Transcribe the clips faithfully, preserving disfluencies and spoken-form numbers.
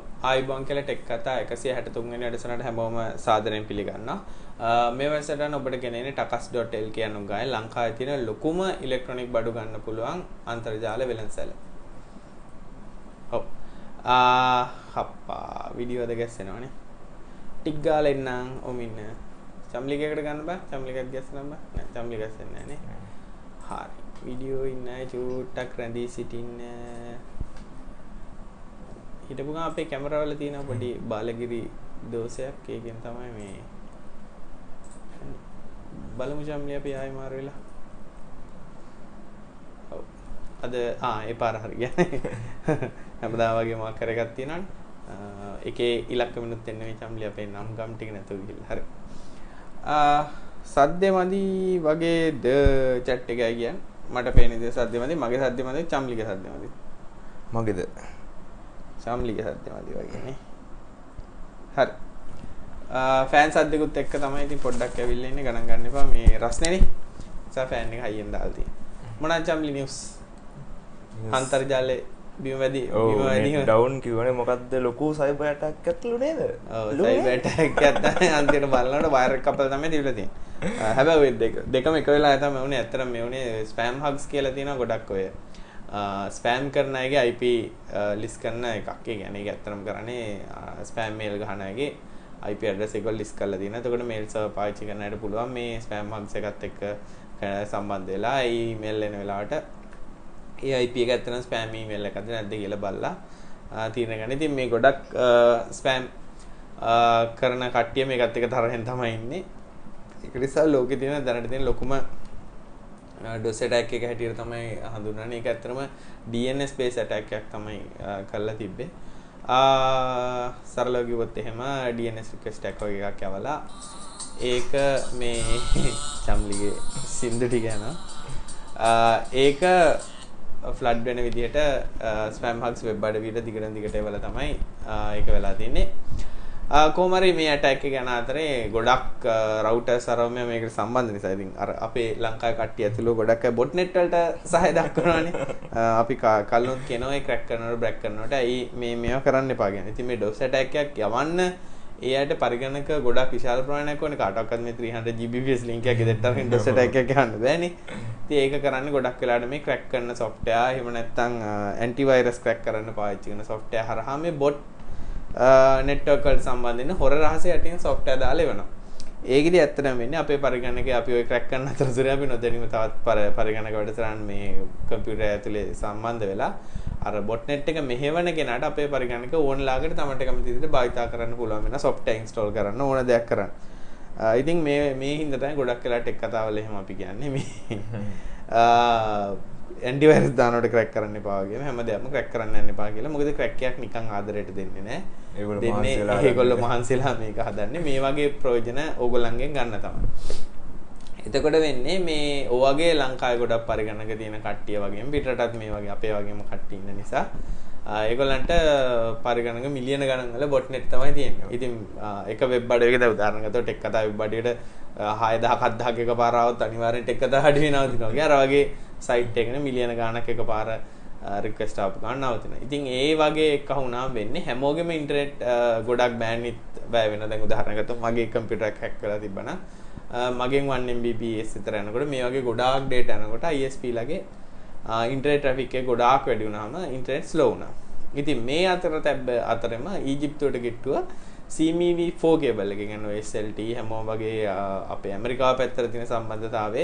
ආයිබෝන් කියලා ටෙක් කතා එකසිය හැටතුන් වෙනි වැඩසටහනට හැමෝම සාදරයෙන් පිළිගන්නවා. මේ වැඩසටහන ඔබට ගෙනෙන්නේ ටකස් ඩොට් එල් කේ යන ගානේ ලංකාවේ තියෙන ලොකුම ඉලෙක්ට්‍රොනික බඩු ගන්න පුළුවන් අන්තර්ජාල වෙළඳසැල. ඔව්. ආ හප්පා වීඩියෝ දෙක ගැස්සෙනවනේ. ටික් ගාලා එන්නම් ඔමින්න. චම්ලිකයකට ගන්න බෑ. චම්ලිකයක් ගැස්සන්න බෑ. නෑ චම්ලික ගැස්සෙන්නේ නෑ නේ. හරි. වීඩියෝ ඉන්නයි චූට්ටක් රැඳී සිටින්න. හිටපු ගමන් අපේ කැමරාවල තියෙන පොඩි බාලගිරි දෝෂයක් ඒකෙන් තමයි මේ බලමු චම්ලි අපි ආයෙ මාර වෙලා. ඔව්. අද ආ ඒ පාර හරියන්නේ. හැමදාම වගේ මාක් කරගත් තියෙනවනේ. ඒකේ ඉලක්ක මිනුත් එන්නේ මේ චම්ලි අපේ නම් ගම් ටික නැතුව ගිහිල්ලා. හරි. ආ සද්දේ මදි වගේ ද chat එකයි කියන්නේ. මට පේන දේ සද්දේ මදි, මගේ සද්දේ මදි, චම්ලිගේ සද්දේ මදි. මගේද? චම්ලිගේ සද්දේ මදි වගේ නේ. හරි. ආ ෆෑන් සද්දෙකුත් එක්ක තමයි ඉතින් පොඩ්ඩක් ඇවිල්ලා ඉන්නේ ගණන් ගන්න එපා මේ රස්නේනේ. සා ෆෑන් එක හයියෙන් දාලා තියෙනවා. මොනවා චම්ලි නිවුස්? අන්තර්ජාලේ බිම වැඩි බිම වැඩි ඩවුන් කිව්වනේ මොකද්ද ලොකු සයිබර් ඇටැක් ඇතුළු නේද? ඔව් සයිබර් ඇටැක් එකක් තමයි අන්තිමට බලනකොට වයර් එක කපලා තමයි තිබිලා තියෙන්නේ. හැබැයි ඔය දෙක දෙකම එක වෙලාවෙ තමයි උනේ. ඇත්තටම මේ උනේ ස්පෑම් හග්ස් කියලා තියෙනවා ගොඩක් ඔය. ස්පෑම් කරන අයගේ I P ලිස්ට් කරන එකක්. ඒ කියන්නේ ඒක ඇත්තටම කරන්නේ ස්පෑම් මේල් ගහන අයගේ I P address එක ලිස්ට් කරලා තියෙනවා. එතකොට මේල් සර්වර් පාවිච්චි කරන අයට පුළුවන් මේ ස්පෑම් හග්ස් එකත් එක්ක සම්බන්ධ වෙලා ඒ ඊමේල් එන වෙලාවට ඒ I P එක ඇත්තටම ස්පෑම් ඊමේල් එකක්ද නැද්ද කියලා බලලා තීරණය ගන්න. ඉතින් මේ ගොඩක් ස්පෑම් කරන කට්ටිය මේකත් එක්ක තරහෙන් තමයි ඉන්නේ. ඒක නිසා ලෝකේ තියෙන දැනට තියෙන ලොකුම ඩොස් ඇටැක් එක හැටියට තමයි හඳුන්වන්නේ. ඒක ඇත්තටම D N S based attack එකක් තමයි කරලා තිබ්බේ. ආ සරලව කිව්වොත් එහෙම D N S request එකක් වගේ එකක් යවලා ඒක මේ චම්ලිගේ සින්දු ටික යනවා. ඒක ෆ්ලඩ් වෙන විදිහට ස්පෑම් හග්ස් වෙබ් අඩවියට දිගටම දිගට එවලා තමයි ඒක වෙලා තියෙන්නේ. කොහොම හරි මේ ඇටැක් එක යන අතරේ ගොඩක් රවුටර් සර්වර්ම මේකට සම්බන්ධ නිසා ඉතින් අර අපේ ලංකාවේ කට්ටිය ඇතුළු ගොඩක් අය බොට් නෙට් වලට සහාය දක්වනවානේ. අපි කල්නොත් කියනවා ඒ ක්‍රැක් කරනවට බ්‍රැක් කරනවට ඇයි මේ මේවා කරන්න එපා කියන්නේ. ඉතින් මේ ඩොස් ඇටැක් එකක් යවන්න ඒ අයට පරිගණක ගොඩක් විශාල ප්‍රමාණයක් ඕනේ. කාටවත් මේ three hundred G B P S link එකක් ගෙදරට අරගෙන ඩොස් ඇටැක් එකක් ගන්න බෑනේ. ඉතින් ඒක කරන්නේ ගොඩක් වෙලාවට මේ ක්‍රැක් කරන software එහෙම නැත්නම් ඇන්ටි වෛරස් ක්‍රැක් කරන්න පාවිච්චි කරන software හරහා මේ බොට් network වලට සම්බන්ධ වෙන හොර රහසය යටින් software දාලා එවනවා. ඒකෙදි ඇත්තටම වෙන්නේ අපේ පරිගණකේ අපි ওই ක්‍රැක් කරන අතරතුරේ අපි නොදැනීම තවත් පරිගණක වැඩසටහන් මේ කම්පියුටර් ඇතුලේ සම්බන්ධ වෙලා අර බොට් නෙට් එක මෙහෙවන කෙනාට අපේ පරිගණක ඕන ලාකට තමන්ට කැමති විදිහට භාවිතා කරන්න පුළුවන් වෙන software install කරන්න ඕන දෙයක් කරන්න. ඉතින් මේ මේ හින්දා තමයි ගොඩක් වෙලා ටෙක් කතාවල එහෙම අපි කියන්නේ මේ ඇන්ටි වෛරස් දානකොට ක්‍රැක් කරන්න එපා වගේම හැමදේම ක්‍රැක් කරන්න යන්න එපා කියලා. මොකද ක්‍රැක් එකක් නිකන් ආදරයට දෙන්නේ නැහැ. දෙන්නේ ඒගොල්ලෝ මහන්සිලා මේක හදන්නේ මේ වගේ ප්‍රයෝජන ඕගොල්ලන්ගෙන් ගන්න තමයි. එතකොට වෙන්නේ මේ ඔයගේ ලංකාවේ ගොඩක් පරිගණක තියෙන කට්ටිය වගේම පිටරටත් මේ වගේ අපේ වගේම කට්ටිය ඉන්න නිසා ඒගොල්ලන්ට පරිගණක මිලියන ගණන් වල බොට් නෙට් තමයි තියෙන්නේ. ඉතින් එක වෙබ් අඩවියක දැන් උදාහරණ ගත්තොත් ටෙක් කතා වෙබ් අඩවියට හය දහසක් අට දහසක් එකපාර આવොත් අනිවාර්යෙන් ටෙක් කතා අඩවිය නවතිනවා. ඒ අර වගේ සයිට් එකනේ මිලියන ගණනක් එකපාර රික්වෙස්ට් ආපු ගමන් නවතිනවා. ඉතින් ඒ වගේ එකක් වුණාම වෙන්නේ හැමෝගෙම ඉන්ටර්නෙට් ගොඩක් බෑන්ඩ්විඩ්ත් වැය වෙනවා. දැන් උදාහරණ ගත්තොත් මගේ කම්පියුටර් එක හැක් කරලා තිබ්බනම් මගෙන් one M B P S විතර යනකොට මේ වගේ ගොඩාක් data යනකොට I S P ලගේ ඉන්ටර්නෙට් ට්‍රැෆික් එක ගොඩාක් වැඩි වුණාම ඉන්ටර්නෙට් ස්ලෝ වුණා. ඉතින් මේ අතර තැබ්බ අතරම ඊජිප්තුවට ගෙට්ටුවා C M E V four cable එකකින් යන S L T හැමෝම වගේ අපේ ඇමරිකාව පැත්තට තියෙන සම්බන්ධතාවය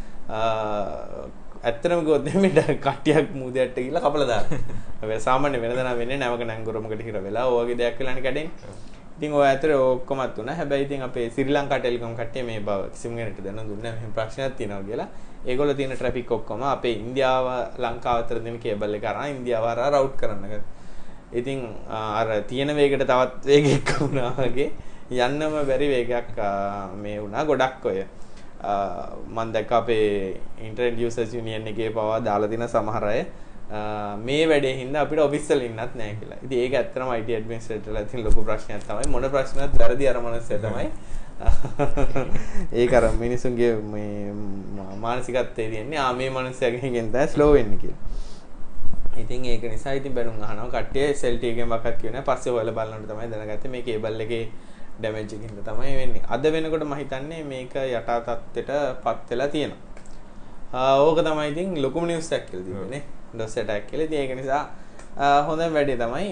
ඇත්තටම ගොඩ දෙමිට කට්ටියක් මූදයට ගිහලා කපලා දානවා. හැබැයි සාමාන්‍ය වෙනදා වෙන්නේ නැවක නැංගුරමකට හිර වෙලා ඔය වගේ දෙයක් වෙලානේ කැඩෙන්නේ. ඉතින් ඔය අතර ඔක්කොමත් උනා. හැබැයි ඉතින් අපේ ශ්‍රී ලංකා ටෙලිකොම් කට්ටිය මේ බව කිසිම කෙනෙක්ට දැනුම් දුන්නේ නැහැ. මෙහෙම ප්‍රශ්නයක් තියෙනවා කියලා. ඒගොල්ලෝ තියෙන ට්‍රැෆික් ඔක්කොම අපේ ඉන්දියාව ලංකාව අතර දෙන කේබල් එක අරන් ඉන්දියාව හරහා රවුට් කරන්න. ඉතින් අර තියෙන වේගයට තවත් වේගයක් වුණා වගේ යන්නම බැරි වේගයක් මේ වුණා. ගොඩක් ඔය මම දැක්ක අපේ ඉන්ටර්නෙට් යූසර්ස් යුනියන් එකේ පවා දාලා තියෙන සමහර අය මේ වැඩේ හින්දා අපිට ඔෆිස් වල ඉන්නත් නැහැ කියලා. ඉතින් ඒක ඇත්තටම I T ඇඩ්මිනිස්ට්‍රේටර්ලා තියෙන ලොකු ප්‍රශ්නයක් තමයි. මොන ප්‍රශ්නවත් වැරදි අර මනසය තමයි. ඒක අර මිනිසුන්ගේ මේ මානසිකත්වයේ තියෙන්නේ ආ මේ මනුස්සයාගෙන් තමයි ස්ලෝ වෙන්නේ කියලා. ඉතින් ඒක නිසා ඉතින් බැලුම් අහනවා කට්ටිය S L T එකෙන් වකත් කියනවා. පස්සේ හොයලා බලනකොට තමයි දැනගත්තේ මේ කේබල් එකේ ඩැමේජ් එකකින් තමයි වෙන්නේ. අද වෙනකොට මම හිතන්නේ මේක යටා තත්ත්වයටපත් වෙලා තියෙනවා. ආ ඕක තමයි ඉතින් ලොකුම නිවුස් එකක් කියලා තිබුණේ. DOS attack කියලා. ඉතින් ඒක නිසා හොඳම වැඩේ තමයි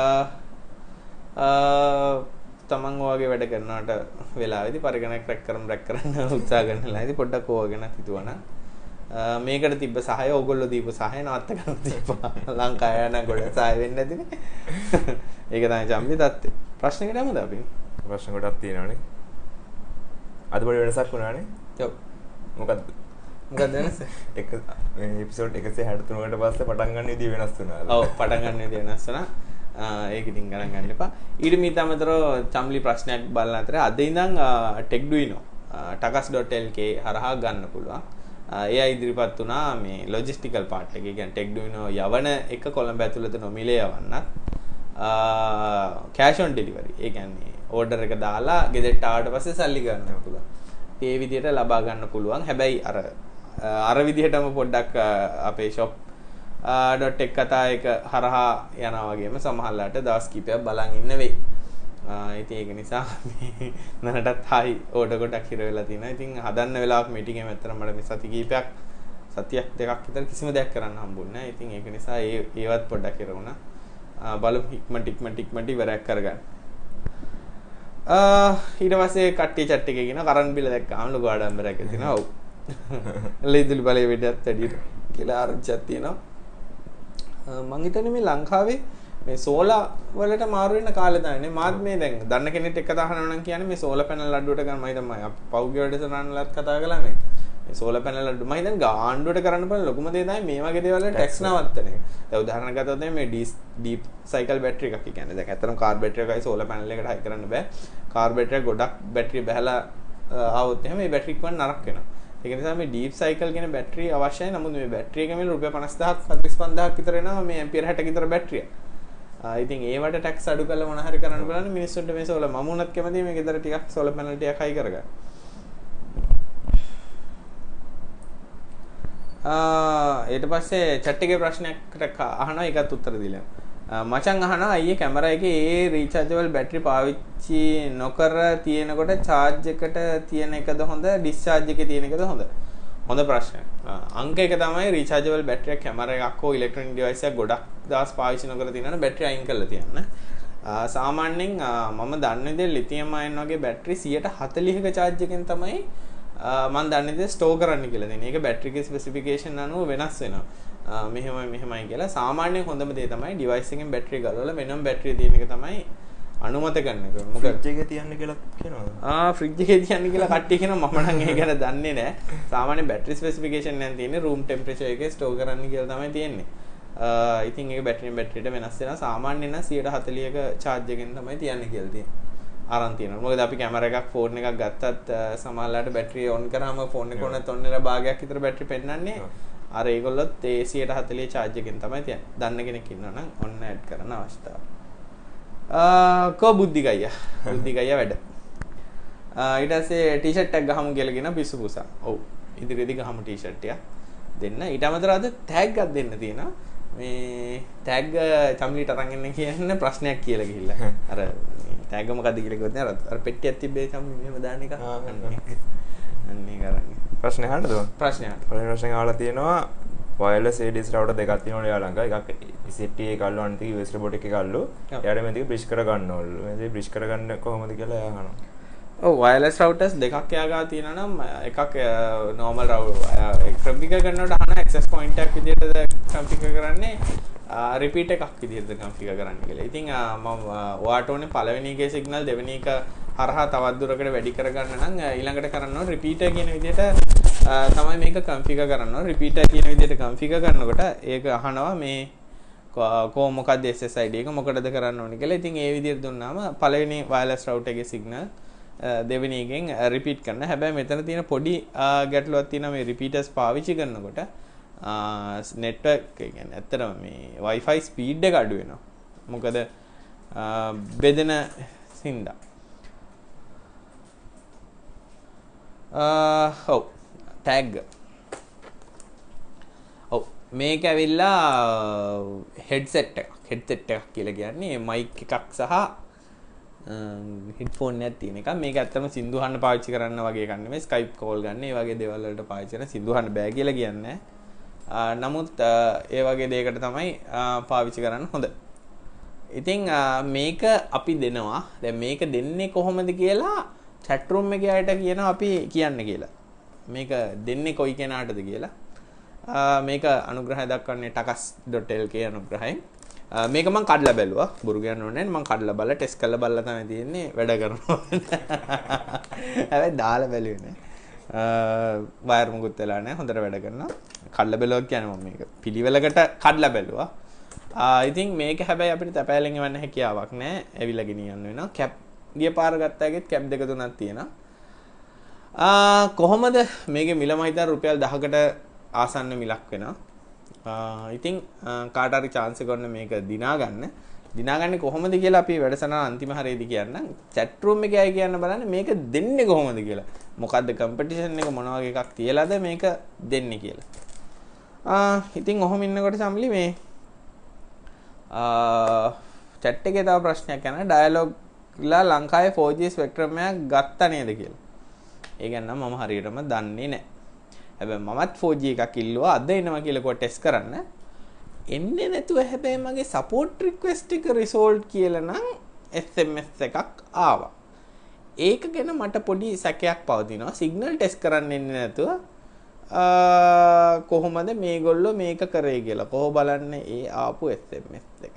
තමන් ඔයගේ වැඩ කරනවට වෙලාවෙදි පරිගණක ක්‍රැක් කරමු රැක් කරන්න උත්සාහ කරනලා ඉතින් පොඩ්ඩක් ඕවා ගැන හිතුවනම් මේකට තිබ්බ සහාය ඕගොල්ලෝ දීපු සහාය නවත්ත ගන්න තිබ්බා ලංකාව යන ගොඩ සහාය වෙන්නේ නැතිනේ. ඒක තමයි ජම්බි තත්ත්වය. ප්‍රශ්නකට යමුද අපි? ප්‍රශ්න කොටක් තියෙනවානේ. අද පොඩි වෙනසක් වුණානේ. ඔව්. මොකද්ද? මොකක්ද වෙනස? එක මේ එපිසෝඩ් එකසිය හැට තුනකට පස්සේ පටන් ගන්න විදිය වෙනස් වුණා. ඔව් පටන් ගන්න විදිය වෙනස් වුණා. ඒක ඉතින් ගණන් ගන්න එපා. ඊට මීට අමතරව චම්ලි ප්‍රශ්නයක් බලන අතරේ අද ඉඳන් ටෙක්ඩුයිනෝ ටකස් ඩොට් එල් කේ හරහා ගන්න පුළුවන්. ඒ අය ඉදිරිපත් වුණා මේ ලොජිස්ටිකල් පාර්ට් එක. ඒ කියන්නේ ටෙක්ඩුයිනෝ යවන එක කොළඹ ඇතුළත නොමිලේ යවන්නත් කෑෂ් ඔන් ඩෙලිවරි. ඒ කියන්නේ ඕඩර් එක දාලා ගෙදරට ආවට පස්සේ සල්ලි ගන්න පුළුවන්. ඒ විදිහට ලබා ගන්න පුළුවන්. හැබැයි අර අර විදිහටම පොඩ්ඩක් අපේ shop .tech කතා එක හරහා යනවා වගේම සමහරලාට දවස් කිහිපයක් බලන් ඉන්න වෙයි. ඉතින් ඒක නිසා මේ නරටත් හයි ඕඩර් ගොඩක් හිර වෙලා තියෙනවා. ඉතින් හදන්න වෙලාවක මීටින් එකේ ඇත්තටම මට මේ සති කිහිපයක් සතියක් දෙකක් විතර කිසිම දෙයක් කරන්න හම්බුන්නේ නැහැ. ඉතින් ඒක නිසා ඒ ඒවත් පොඩ්ඩක් හිර වුණා. බලමු ඉක්මනට ඉක්මනට ඉක්මනට ඉවරයක් කරගන්න. ඊට පස්සේ කට්ටිය chat එකේ කියන කරන්ට් බිල දැක්කාම ලොකු ආඩම්බරයක් ඇතිනවා. ඔව්. ලේදුලි බලේ වෙඩියත් වැඩියට කියලා ආරංචියක් තියෙනවා. මං හිතන්නේ මේ ලංකාවේ මේ සෝලා වලට මාරු වෙන කාලේ තමයි මාත් මේ දැන් දන්න කෙනෙක් එක්ක දාහනවා නම් කියන්නේ මේ සෝලා පැනල් අඩුවට ගන්න මම හිතන්නේ මම පෞද්ගලික වැඩසටහනලත් කතා කළා මේ මේ සෝලා පැනල් අඩු මම හිතන්නේ ගාණ්ඩුවට කරන්න බලන ලොකුම දේ තමයි මේ වගේ දේවල් වල ටැක්ස් නවත්තන එක. දැන් උදාහරණයක් ගත්තොත් මේ ඩීප් සයිකල් බැටරි එකක් කියන්නේ දැන් ඇත්තටම කාර් බැටරි එකයි සෝලා පැනල් එකට හයි කරන්න බෑ. කාර් බැටරි ගොඩක් බැටරි බහලා ආවොත් එහෙනම් මේ බැටරි ඉක්මන නරක වෙනවා. ඒක නිසා මේ ඩීප් සයිකල් කියන බැටරි අවශ්‍යයි. නමුත් මේ බැටරි එක මිල රුපියල් පනස් දහසක් හතළිස් පන්දාහක් විතර එනවා මේ ඇම්පියර් හැට විතර බැටරිය. ආ ඉතින් ඒවට ටැක්ස් අඩු කරලා මොන හරි කරන්න බලන්න මිනිස්සුන්ට මේ සෝලර් මම උනත් කැමතියි මේ ගෙදර ටිකක් සෝලර් පැනල් ටිකක් හයි කරගන්න. ආ ඊට පස්සේ chat එකේ ප්‍රශ්නයකට අහනවා ඒකත් උත්තර දීලා. මචං අහනවා අයියේ කැමරා එකේ ඒ රීචාර්ජබල් බැටරි පාවිච්චි නොකර තියෙනකොට charge එකට තියෙන එකද හොඳ discharge එකේ තියෙන එකද හොඳ? හොඳ ප්‍රශ්නයක්. අංක එක තමයි රීචාර්ජබල් බැටරි එක කැමරා එකක් හෝ ඉලෙක්ට්‍රොනික ඩිවයිස් එකක් ගොඩක් දවස් පාවිච්චි නොකර තියෙනවනේ බැටරි අයින් කරලා තියන්න. සාමාන්‍යයෙන් මම දන්නේ දේ ලිතියම් අයන් වගේ බැටරි සියයට හතළිහක charge එකෙන් තමයි මම දන්නේ දේ ස්ටෝර් කරන්න කියලා දෙන්නේ. ඒක බැටරි එකේ ස්පෙસિෆිකේෂන් අනුව වෙනස් වෙනවා. මෙහෙමයි මෙහෙමයි කියලා සාමාන්‍යයෙන් හොඳම දේ තමයි ඩිවයිස් එකෙන් බැටරි ගලවලා වෙනම බැටරිය තියෙන එක තමයි අනුමත කරන්න ඕනේ. මොකද ෆ්‍රිජ් එකේ තියන්න කියලා කියනවාද? ආ ෆ්‍රිජ් එකේ තියන්න කියලා කට්ටිය කියනවා මම නම් ඒක ගැන දන්නේ නැහැ. සාමාන්‍ය බැටරි ස්පෙસિෆිකේෂන් එකෙන් තියෙන්නේ රූම් ටෙම්පරේචර් එකේ ස්ටෝර් කරන්න කියලා තමයි තියෙන්නේ. ආ ඉතින් ඒක බැටරියෙන් බැටරියට වෙනස් වෙනවා. සාමාන්‍යයෙන් නම් සියයට හතළිහක charge එකෙන් තමයි තියන්නේ කියලා තියෙන්නේ. අරන් තියෙනවා. මොකද අපි කැමරා එකක් ෆෝන් එකක් ගත්තත් සමහරවිට බැටරිය ඔන් කරාම ෆෝන් එක ඔන්නත් ඔන් වෙලා භාගයක් විතර බැටරි පෙන්නන්නේ. අර ඒගොල්ලොත් ඒ සියයට හතළිහ charge එකෙන් තමයි තියන්නේ. දන්න කෙනෙක් ඉන්නවා නම් ඔන්න ඇඩ් කරන්න අවස්ථාව. ආ කෝ බුද්ධි ගයියා. බුද්ධි ගයියා වැඩ. ආ ඊට පස්සේ ටී-ෂර්ට් එකක් ගහමු කියලා කියන පිස්සු පුසා. ඔව්. ඉදිරියේදී ගහමු ටී-ෂර්ට් එක. දෙන්න. ඊට අමතරව අද ටැග් එකක් දෙන්න තියෙනවා. මේ ටැග් චම්ලිට අරන් එන්න කියන ප්‍රශ්නයක් කියලා ගිහිල්ලා. අර ටැග් මොකද්ද කියලා කිව්වොත් නේද? අර පෙට්ටියක් තිබ්බේ චම්ලි මෙහෙම දාන එක. අන්න ඒක අරන්. ප්‍රශ්න අහන්නද? ප්‍රශ්න අහන්න. පළවෙනි ප්‍රශ්නේ අහලා තියෙනවා wireless A D S router දෙකක් තියෙනවා යා ළඟ. එකක් Z T එකක් අල්ලු අනිත් එක U S B robot එකක් අල්ලු. එයාට මේ දෙක bridge කර ගන්න ඕනලු. මේ දෙක bridge කරගන්න කොහොමද කියලා එයා අහනවා. ඔව් wireless routers දෙකක් යාගා තියෙනවා නම් එකක් normal router configure කරනකොට අහන access point එකක් විදිහට configure කරන්නේ repeat එකක් විදිහට configure කරන්න කියලා. ඉතින් මම ඔයාට ඕනේ පළවෙනි එකේ signal දෙවෙනි එක හරහා තවත් දුරකට වැඩි කරගන්න නම් ඊළඟට කරන්න ඕනේ repeater කියන විදිහට තමයි මේක configure කරන්න ඕනේ. repeater කියන විදිහට configure කරනකොට ඒක අහනවා මේ කො මොකක්ද S S I D එක මොකටද කරන්න ඕනේ කියලා. ඉතින් ඒ විදිහට දුන්නාම පළවෙනි wireless router එකේ signal දෙවෙනි එකෙන් රිපීට් කරන්න. හැබැයි මෙතන තියෙන පොඩි ගැටලුවක් තියෙනවා මේ රිපීටර්ස් පාවිච්චි කරනකොට network එක කියන්නේ ඇත්තටම මේ Wi-Fi speed එක අඩු වෙනවා. මොකද බෙදෙන සින්දා. ඔව් tag. ඔව් මේක ඇවිල්ලා හෙඩ්සෙට් එකක් හෙඩ්සෙට් එකක් කියලා කියන්නේ මයික් එකක් සහ හෙඩ්ෆෝන් එකක් තියෙන එක. මේක ඇත්තටම සින්දු අහන්න පාවිච්චි කරන්න වගේ එකක් නෙමෙයි. ස්කයිප් කෝල් ගන්න ඒ වගේ දේවල් වලට පාවිච්චි කරන සින්දු අහන්න බෑ කියලා කියන්නේ. නමුත් ඒ වගේ දෙයකට තමයි පාවිච්චි කරන්න හොඳ. ඉතින් මේක අපි දෙනවා. දැන් මේක දෙන්නේ කොහොමද කියලා chat room එකේ අයට කියනවා අපි කියන්න කියලා. මේක දෙන්නේ කොයි කෙනාටද කියලා. මේක අනුග්‍රහය දක්වන්නේ ටකස් ඩොට් එල් කේ අනුග්‍රහයෙන්. මේක මම කඩලා බැලුවා. බොරු කියන්න ඕනේ නැහැ. මම කඩලා බලලා ටෙස්ට් කරලා බලලා තමයි තියෙන්නේ වැඩ කරනවා. හැබැයි දාලා බැලුවේ නෑ. වයර් මුකුත් වෙලා නැහැ. හොඳට වැඩ කරනවා. කඩලා බැලුවා කියන්නේ මම මේක පිළිවෙලකට කඩලා බැලුවා. ඉතින් මේක හැබැයි අපිට තැපෑලෙන් එවන්න හැකියාවක් නැහැ. ඇවිල්ලා ගෙනියන්න වෙනවා. කැප් ගිය පාර ගත්තාගෙත් කැප් දෙක තුනක් තියෙනවා. ආ කොහොමද මේකේ මිල මම හිතා රුපියල් දහකට ආසන්න මිලක් වෙනවා. ඉතින් කාට හරි chance එක ගන්න මේක දිනා ගන්න. දිනා ගන්නේ කොහොමද කියලා අපි වැඩසටහන අන්තිම හරියදී කියන්නම්. chat room එකේ අය කියන්න බලන්න මේක දෙන්නේ කොහොමද කියලා. මොකද්ද competition එක මොන වගේ එකක් තියලාද මේක දෙන්නේ කියලා. ආ ඉතින් ඔහොම ඉන්නකොට සම්ලි මේ ආ chat එකේ තව ප්‍රශ්නයක් යනවා. dialog ලා ලංකාවේ four G spectrum එකක් ගත්තා නේද කියලා. ඒ ගැන නම් මම හරියටම දන්නේ නැහැ. හැබැයි මමත් four G එකක් ඉල්ලුවා අද එනවා කියලා කො ටෙස්ට් කරන්න. එන්නේ නැතුව හැබැයි මගේ support request එක resolved කියලා නම් S M S එකක් ආවා. ඒක ගැන මට පොඩි සැකයක් පවතිනවා. signal test කරන්න එන්නේ නැතුව කොහොමද මේගොල්ලෝ මේක කරේ කියලා. කොහොම බලන්නේ ඒ ආපු S M S එක.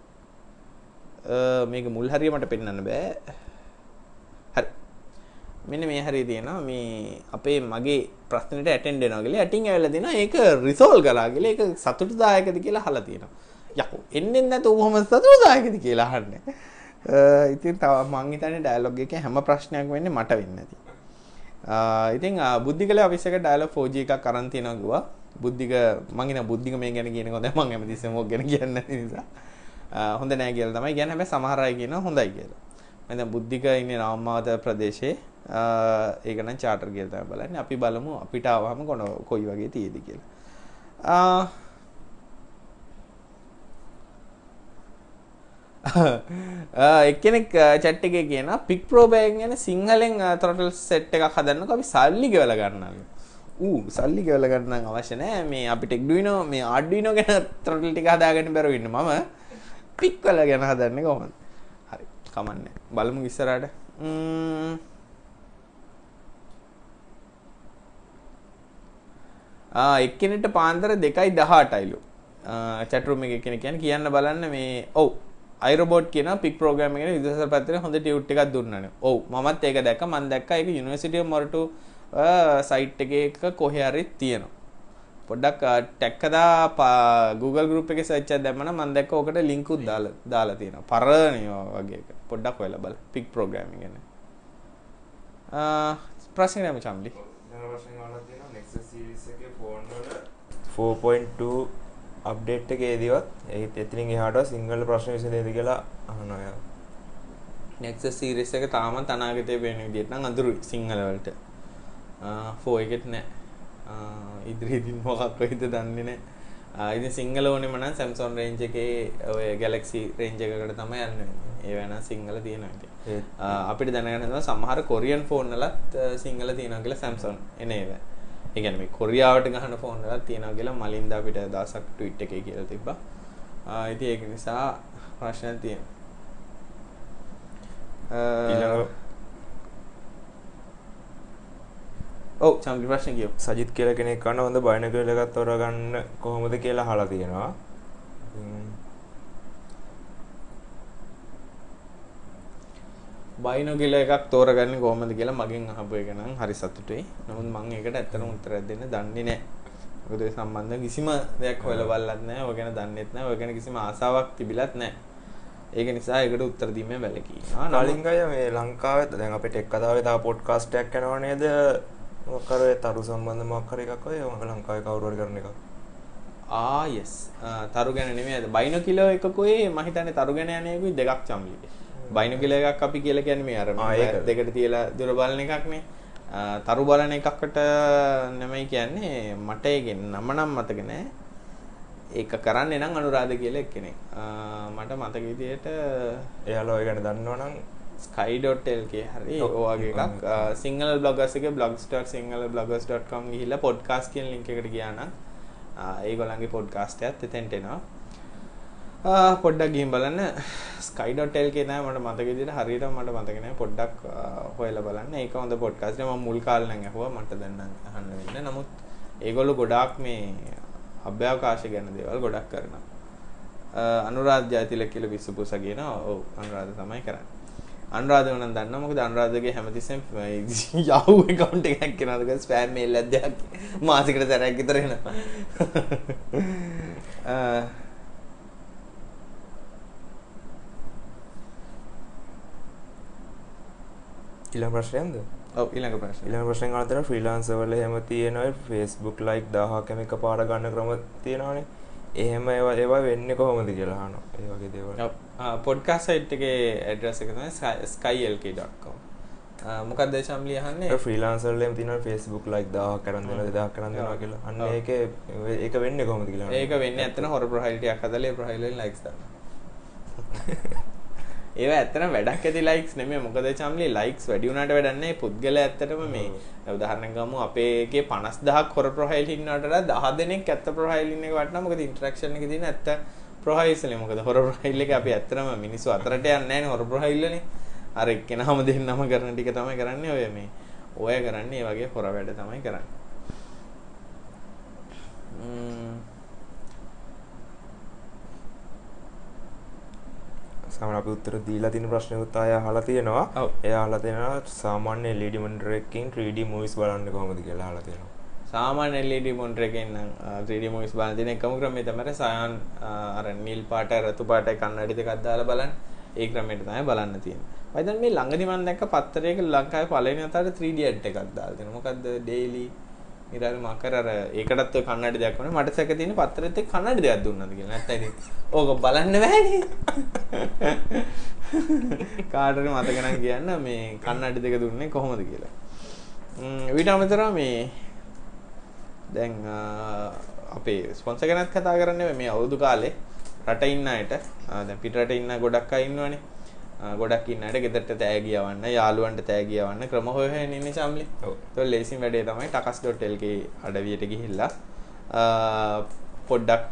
මේක මුල් හරිය මට පෙන්වන්න බෑ. හරි. මෙන්න මේ හරිය තියෙනවා මේ අපේ මගේ ප්‍රශ්නෙට ඇටෙන්ඩ් වෙනවා කියලා. ඇටින් ඇවිල්ලා දෙනවා ඒක රිසෝල්ව් කරා කියලා. ඒක සතුටුදායකද කියලා අහලා තියෙනවා. යකෝ එන්නේ නැතුව කොහොමද සතුටුදායකද කියලා අහන්නේ. ඉතින් තව මං හිතන්නේ ඩයලොග් එකේ හැම ප්‍රශ්නයක් වෙන්නේ මට වෙන්නේ නැති. ඉතින් බුද්ධිකලේ ඔෆිස් එක ඩයලොග් four G එකක් අරන් තියනවා ගුවා. බුද්ධික මං හිතන බුද්ධික මේ ගැන කියන එක හොඳයි. මං හැමතිස්සෙම ඕක ගැන කියන්නේ නැති නිසා. හොඳ නෑ කියලා තමයි කියන්නේ. හැබැයි සමහර අය කියනවා හොඳයි කියලා. මම දැන් බුද්ධික ඉන්නේ රාමමාවත ප්‍රදේශයේ. ඒක නම් චාටර් කියලා තමයි බලන්නේ. අපි බලමු අපිට ආවම කොයි වගේ තියෙද කියලා. එක්කෙනෙක් chat එකේ කියනවා pic pro bag ගැන සිංහලෙන් throttle set එකක් හදන්නකෝ අපි සල්ලි ගෙවලා ගන්නවා. ඌ සල්ලි ගෙවලා ගන්න අවශ්‍ය නැහැ. මේ අපිට Arduino මේ Arduino ගැන throttle ටික හදාගන්න බැරුව ඉන්න මම pic වල ගැන හදන්නේ කොහොමද? හරි කමන්නේ. බලමු ඉස්සරහට. ම්ම් ආ එක්කෙනෙක්ට පාන්දර දෙකයි දහඅටයිලු. chat room එකේ කෙනෙක් කියන්නේ කියන්න බලන්න මේ ඔව් iRobot කියන පික් ප්‍රෝග්‍රෑම් එකේ විදේශ පැත්තේ හොඳ ටියුට් එකක් දුන්නානේ. ඔව් මමත් ඒක දැක්කා. මම දැක්කා ඒක University of Morato සයිට් එකේ කොහේ හරි තියෙනවා. පොඩ්ඩක් ටැග් කදා Google group එකේ සර්ච් එකක් දැම්මම මම දැක්කා ඕකට link උත් දාලා දාලා තියෙනවා. පරණේ වගේ එක. පොඩ්ඩක් හොයලා බලන්න. පික් ප්‍රෝග්‍රෑමින් ගැන. ආ ප්‍රශ්න නෑ මචම්ලි. ප්‍රශ්න ගන්න තියෙනවා Nexus series එකේ ෆෝන් වල four point two අප්ඩේට් එකේදීවත් ඒත් එතනින් එහාට සිංගල් ප්‍රශ්න විසඳෙයිද කියලා අහනවා යා. Nexus series එක තාමත් අනාගතයේ වෙන විදිහට නම් අඳුරුයි සිංහල වලට. four එකෙත් නෑ. ඉදිරියේදී මොකක් වෙයිද දන්නේ නෑ. ඉතින් සිංහල ඕනෙම නම් Samsung range එකේ ඔය Galaxy range එකකට තමයි යන්න වෙන්නේ. ඒ වෙනා සිංහල තියෙනවා ඉතින්. අපිට දැනගන්න තමයි සමහර කොරියන් ෆෝන් වලත් සිංහල තියෙනවා කියලා Samsung එන ඒවා. ඒ කියන්නේ මේ කොරියාවට ගහන ෆෝන් වලත් තියෙනවා කියලා මලින්ද අපිට දවසක් ට්වීට් එකේ කියලා තිබ්බා. ආ ඉතින් ඒක නිසා ප්‍රශ්න තියෙනවා. ඊළඟ ඔව් චම්ලි ප්‍රශ්න කියෝ. සජිත් කියලා කෙනෙක් කන හොඳ බයිනෝකියුලර් එකක් තෝරගන්න කොහොමද කියලා අහලා තියෙනවා. බයිනෝකියුලර් එකක් තෝරගන්නේ කොහොමද කියලා මගෙන් අහපු එක නම් හරි සතුටුයි. නමුත් මම ඒකට ඇත්තටම උත්තරයක් දෙන්න දන්නේ නැහැ. මොකද ඒ සම්බන්ධව කිසිම දෙයක් හොයලා බලලත් නැහැ. ඔය ගැන දන්නෙත් නැහැ. ඔය ගැන කිසිම ආසාවක් තිබිලත් නැහැ. ඒක නිසා ඒකට උත්තර දීමේ වැළකීනවා. නලින් අය මේ ලංකාවේ දැන් අපේ ටෙක් කතාවේ තව පොඩ්කාස්ට් එකක් යනවා නේද? මොකක් කර ඒ තරු සම්බන්ධ මොකක් කර එකක් ඔය ලංකාවේ කවුරු හරි කරන එකක්. ආ yes. තරු ගැන නෙමෙයි. බයිනෝකියුලර් එකකුයි මම හිතන්නේ තරු ගැන යන එකකුයි දෙකක් චම්ලි. බයිනෝකියුලර් එකක් අපි කියලා කියන්නේ මේ අර දෙකට තියලා දුර බලන එකක් නේ. තරු බලන එකකට නෙමෙයි කියන්නේ මට ඒකේ නම නම් මතක නෑ. ඒක කරන්නේ නම් අනුරාධ කියලා එක්කෙනෙක්. මට මතක විදියට එයාලා ඔය ගැන දන්නවනම් sky dot l k හරි ඔය වගේ එකක් සිංහල බ්ලොගර්ස් එකේ blogs dot sinhala bloggers dot com ගිහිල්ලා podcast කියන link එකට ගියා නම් ඒගොල්ලන්ගේ podcast එකත් එතෙන්ට එනවා. පොඩ්ඩක් ගිහින් බලන්න sky dot l k තමයි මට මතක විදියට හරියටම මට මතක නෑ පොඩ්ඩක් හොයලා බලන්න. ඒක හොඳ podcast එක. මම මුල් කාලේ නම් ඇහුවා මට දැන් නම් අහන්න වෙන්නේ. නමුත් ඒගොල්ලෝ ගොඩාක් මේ අභ්‍යවකාශ ගැන දේවල් ගොඩක් කරනවා. අනුරාධ ජයතිලක කියලා විශ්වපුස කියන ඔව් අනුරාධ තමයි කරන්නේ. අනුරාධ වෙනන් දන්නවා මොකද අනුරාධගේ හැමතිස්සෙම Yahoo account එකක් කරනවාද කියලා ස්පෑම් මේල් එකක් දෙයක් මාසෙකට සැරයක් විතර එනවා. ඊළඟ ප්‍රශ්නයක්ද? ඔව් ඊළඟ ප්‍රශ්නය. ඊළඟ ප්‍රශ්නේ ගන්න තර ෆ්‍රීලාන්සර් වල එහෙම තියෙනවා Facebook like දහහක්ම එකපාර ගන්න ක්‍රම තියෙනවානේ. එහෙම ඒවා ඒවා වෙන්නේ කොහොමද කියලා අහනවා. ඒ වගේ දේවල්. ඔව් පොඩ්කාස්ට් සයිට් එකේ ඇඩ්‍රස් එක තමයි sky l k dot com. මොකක්ද ශම්ලි අහන්නේ? ෆ්‍රීලාන්සර් වල එහෙම තියෙනවා Facebook like දහහක් කරන් දෙනවා දෙදහක් කරන් දෙනවා කියලා. අන්න ඒකේ ඒක වෙන්නේ කොහොමද කියලා. ඒක වෙන්නේ ඇත්තටම හොර ප්‍රොෆයිල් ටිකක් හදලා ඒ ප්‍රොෆයිල් වලින් ලයික්ස් දානවා. ඒවා ඇත්තටම වැඩක් ඇති ලයික්ස් නෙමෙයි. මොකද චම්ලි ලයික්ස් වැඩි වුණාට වැඩක් නැහැ. පුද්ගලයා ඇත්තටම මේ උදාහරණයක් ගමු අපේ එකේ පනස් දහසක් හොර ප්‍රොෆයිල් ඉන්නවට වඩා දහ දෙනෙක් ඇත්ත ප්‍රොෆයිල් ඉන්න එක වටනවා. මොකද ඉන්ටරැක්ෂන් එකේ තියෙන ඇත්ත ප්‍රොෆයිල්ස් වලින්. මොකද හොර ප්‍රොෆයිල් එක අපි ඇත්තටම මිනිස්සු අතරට යන්නේ නැහැ හොර ප්‍රොෆයිල් වලින්. අර එක්කෙනාම දෙන්නම කරන ටික තමයි කරන්නේ ඔය මේ. ඔය කරන්නේ මේ වගේ හොර වැඩ තමයි කරන්නේ. ම්ම් සාමාන්‍ය අපි උත්තර දීලා තියෙන ප්‍රශ්නෙකුත් ආය අහලා තියෙනවා. ඔව්. එයා අහලා තියෙනවා සාමාන්‍ය L E D monitor එකකින් three D movies බලන්නේ කොහොමද කියලා අහලා තියෙනවා. සාමාන්‍ය L E D monitor එකෙන් නම් three D movies බලන දින එකම ක්‍රමය තමයි සයන් අර නිල් පාට රතු පාටයි කන්නඩි දෙකක් දාලා බලන්න. ඒ ක්‍රමයට තමයි බලන්න තියෙන්නේ. මම දැන් මේ ළඟදි මම දැක්ක පත්තරයක ලංකාවේ පළවෙනි වතාවට three D ad එකක් දාලා තියෙනවා. මොකද්ද daily ඊළඟ මාකර අර ඒකටත් ඔය කන්නඩි දෙයක් වුණා. මට සැක තියෙන්නේ පත්තරෙත් එක්ක කන්නඩි දෙයක් දුන්නාද කියලා. නැත්නම් ඉතින් ඕක බලන්න බෑනේ. කාටරි මතක නම් කියන්න මේ කන්නඩි දෙක දුන්නේ කොහොමද කියලා. ම්ම් ඊට අමතරව මේ දැන් අපේ ස්පොන්සර් ගැනත් කතා කරන්නේ මේ අවුරුදු කාලේ රට ඉන්න අයට දැන් පිට රට ඉන්න ගොඩක් අය ඉන්නවනේ. ගොඩක් ඉන්න අයට ගෙදරට තෑගි යවන්න, යාළුවන්ට තෑගි යවන්න ක්‍රම හොය හොයන ඉන්නේ සම්ලි. ඔව්. ඒක ලේසිම වැඩේ තමයි takas dot l k අඩවියට ගිහිල්ලා පොඩ්ඩක්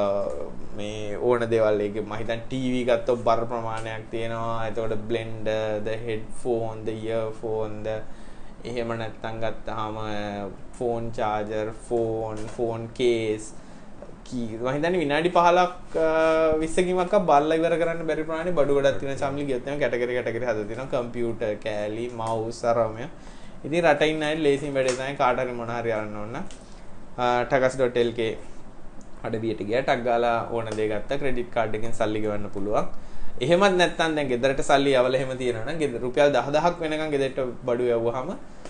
මේ ඕන දේවල් ඒක මම හිතන්නේ ටීවී ගත්තොත් බර ප්‍රමාණයක් තියෙනවා. එතකොට blender, the headphone, the earphone, the එහෙම නැත්නම් ගත්තාම phone charger, phone, phone case කී මම හිතන්නේ විනාඩි පහලක් විස්සකින්වත් බලලා ඉවර කරන්න බැරි ප්‍රමාණය බඩු ගොඩක් තියෙන සම්ලි ගියොත් එනවා කැටගරි කැටගරි හදලා තියෙනවා කම්පියුටර් කෑලි මවුස් අරමය. ඉතින් රට ඉන්න අය ලේසිම වැඩේ තමයි කාට හරි මොන හරි අරන්න ඕන takas dot l k අඩවියට ගියා ටක් ගාලා ඕන දේ ගත්තා ක්‍රෙඩිට් කාඩ් එකෙන් සල්ලි ගෙවන්න පුළුවන්. එහෙමත් නැත්නම් දැන් ගෙදරට සල්ලි යවලා එහෙම තියෙනවා නම් ගෙදර රුපියල් දහදහක් වෙනකන් ගෙදරට බඩු යවුවාම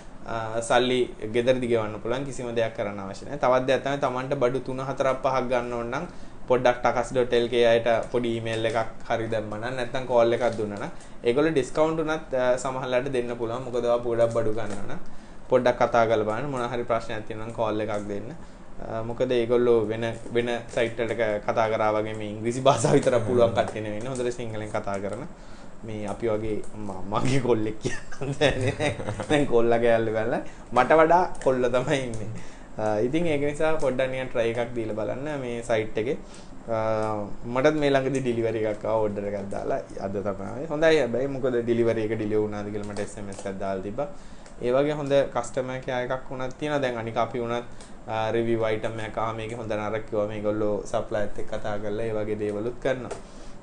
සල්ලි ගෙදරදි ගෙවන්න පුළුවන් කිසිම දෙයක් කරන්න අවශ්‍ය නැහැ. තවත් දෙයක් තමයි Tamanට බඩු තුන හතරක් පහක් ගන්න ඕන නම් පොඩ්ඩක් takas dot l k අයට පොඩි ඊමේල් එකක් හරි දැම්මම නම් නැත්නම් කෝල් එකක් දුන්නා නම් ඒගොල්ලෝ ඩිස්කවුන්ට් උනත් සමහරලාට දෙන්න පුළුවන්. මොකද ඔයා පොඩක් බඩු ගන්නවා නම් පොඩ්ඩක් කතා කරලා බලන්න මොන හරි ප්‍රශ්නයක් තියෙනවා නම් කෝල් එකක් දෙන්න. මොකද ඒගොල්ලෝ වෙන වෙන සයිට් වලට කතා කරා වගේ මේ ඉංග්‍රීසි භාෂාව විතරක් පුළුවන් කට්ටිය නෙවෙයි. හොඳට සිංහලෙන් කතා කරන මේ අපි වගේ මගේ කොල්ලෙක් කියන්නේ දැන් කොල්ලා කෑල්ල බලලා මට වඩා කොල්ල තමයි ඉන්නේ. ඉතින් ඒක නිසා පොඩ්ඩක් නිකන් try එකක් දීලා බලන්න මේ site එකේ. මටත් මේ ළඟදී delivery එකක් ආවා order එකක් දාලා අද තමයි. හොඳයි හැබැයි මොකද delivery එක delay වුණාද කියලා මට S M S එකක් දාලා තිබ්බා. ඒ වගේ හොඳ customer care එකක් වුණත් තියෙනවා. දැන් අනික අපි වුණත් review item එකක් ආව මේකේ හොඳ නරක කිව්වා මේගොල්ලෝ supplier එක්ක කතා කරලා ඒ වගේ දේවලුත් කරනවා.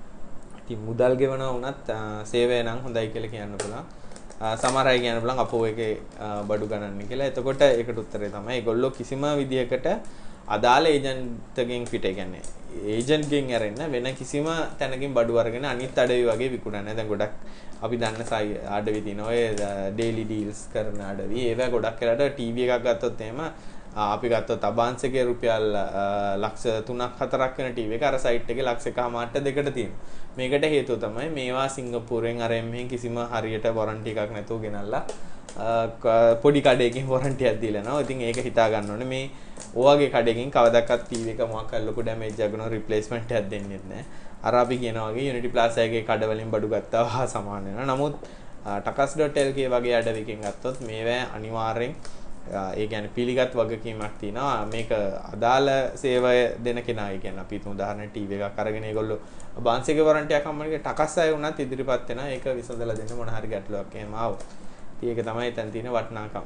මුදල් ගෙවනවා වුණත් සේවය නම් හොඳයි කියලා කියන්න පුළුවන්. සමහර අය කියන්න පුළුවන් අපෝ එකේ බඩු ගණන් කියලා. එතකොට ඒකට උත්තරේ තමයි ඒගොල්ලෝ කිසිම විදියකට අදාළ ඒජන්ට්ගෙන් පිට කියන්නේ ඒජන්ට්ගෙන් ඇරෙන්න වෙන කිසිම තැනකින් බඩු අරගෙන අනිත් අඩවි වගේ විකුණන්නේ. දැන් ගොඩක් අපි දන්න සයි අඩවි තියෙනවා ඔය ඩේලි ඩීල්ස් කරන අඩවි. ඒවා ගොඩක් වෙලාට ටීවී එකක් ගත්තොත් එහෙම අපි ගත්තොත් අබාන්සගේ රුපියල් ලක්ෂ තුනක් හතරක් වෙන ටීවී එක අර සයිට් එකේ ලක්ෂ එකමාරට දෙකට තියෙනවා. මේකට හේතුව තමයි මේවා සිංගප්පූරුවෙන් අර එම්හෙන් කිසිම හරියට වොරන්ටි එකක් නැතුව ගෙනල්ලා පොඩි කඩේකින් වොරන්ටි එකක් දීලා යනවා. ඉතින් ඒක හිතා ගන්න ඕනේ මේ ඔයගේ කඩේකින් කවදාවත් ටීවී එක මොකක් හරි ලොකු ඩැමේජ් එකක් ගුණ රිප්ලේස්මන්ට් එකක් දෙන්නේ නැහැ. අර අපි කියනවා වගේ Unity Plaza එකේ කඩ වලින් බඩු ගත්තා හා සමාන වෙනවා. නමුත් takas dot l k වගේ අඩවියකින් ගත්තොත් මේවා අනිවාර්යෙන් ඒ කියන්නේ පිළිගත් වගකීමක් තියෙනවා. මේක අදාළ සේවය දෙන කෙනා. ඒ කියන්නේ අපි තුන් උදාහරණයක් ටීවී එකක් අරගෙන ඒගොල්ලෝ බාන්සිගේ වොරන්ටි එකක් අම්මගේ takas අය වුණත් ඉදිරිපත් වෙනවා. ඒක විසඳලා දෙන්න මොන හරි ගැටලුවක් එහෙම ආවොත්. ඒක තමයි එතන තියෙන වටිනාකම.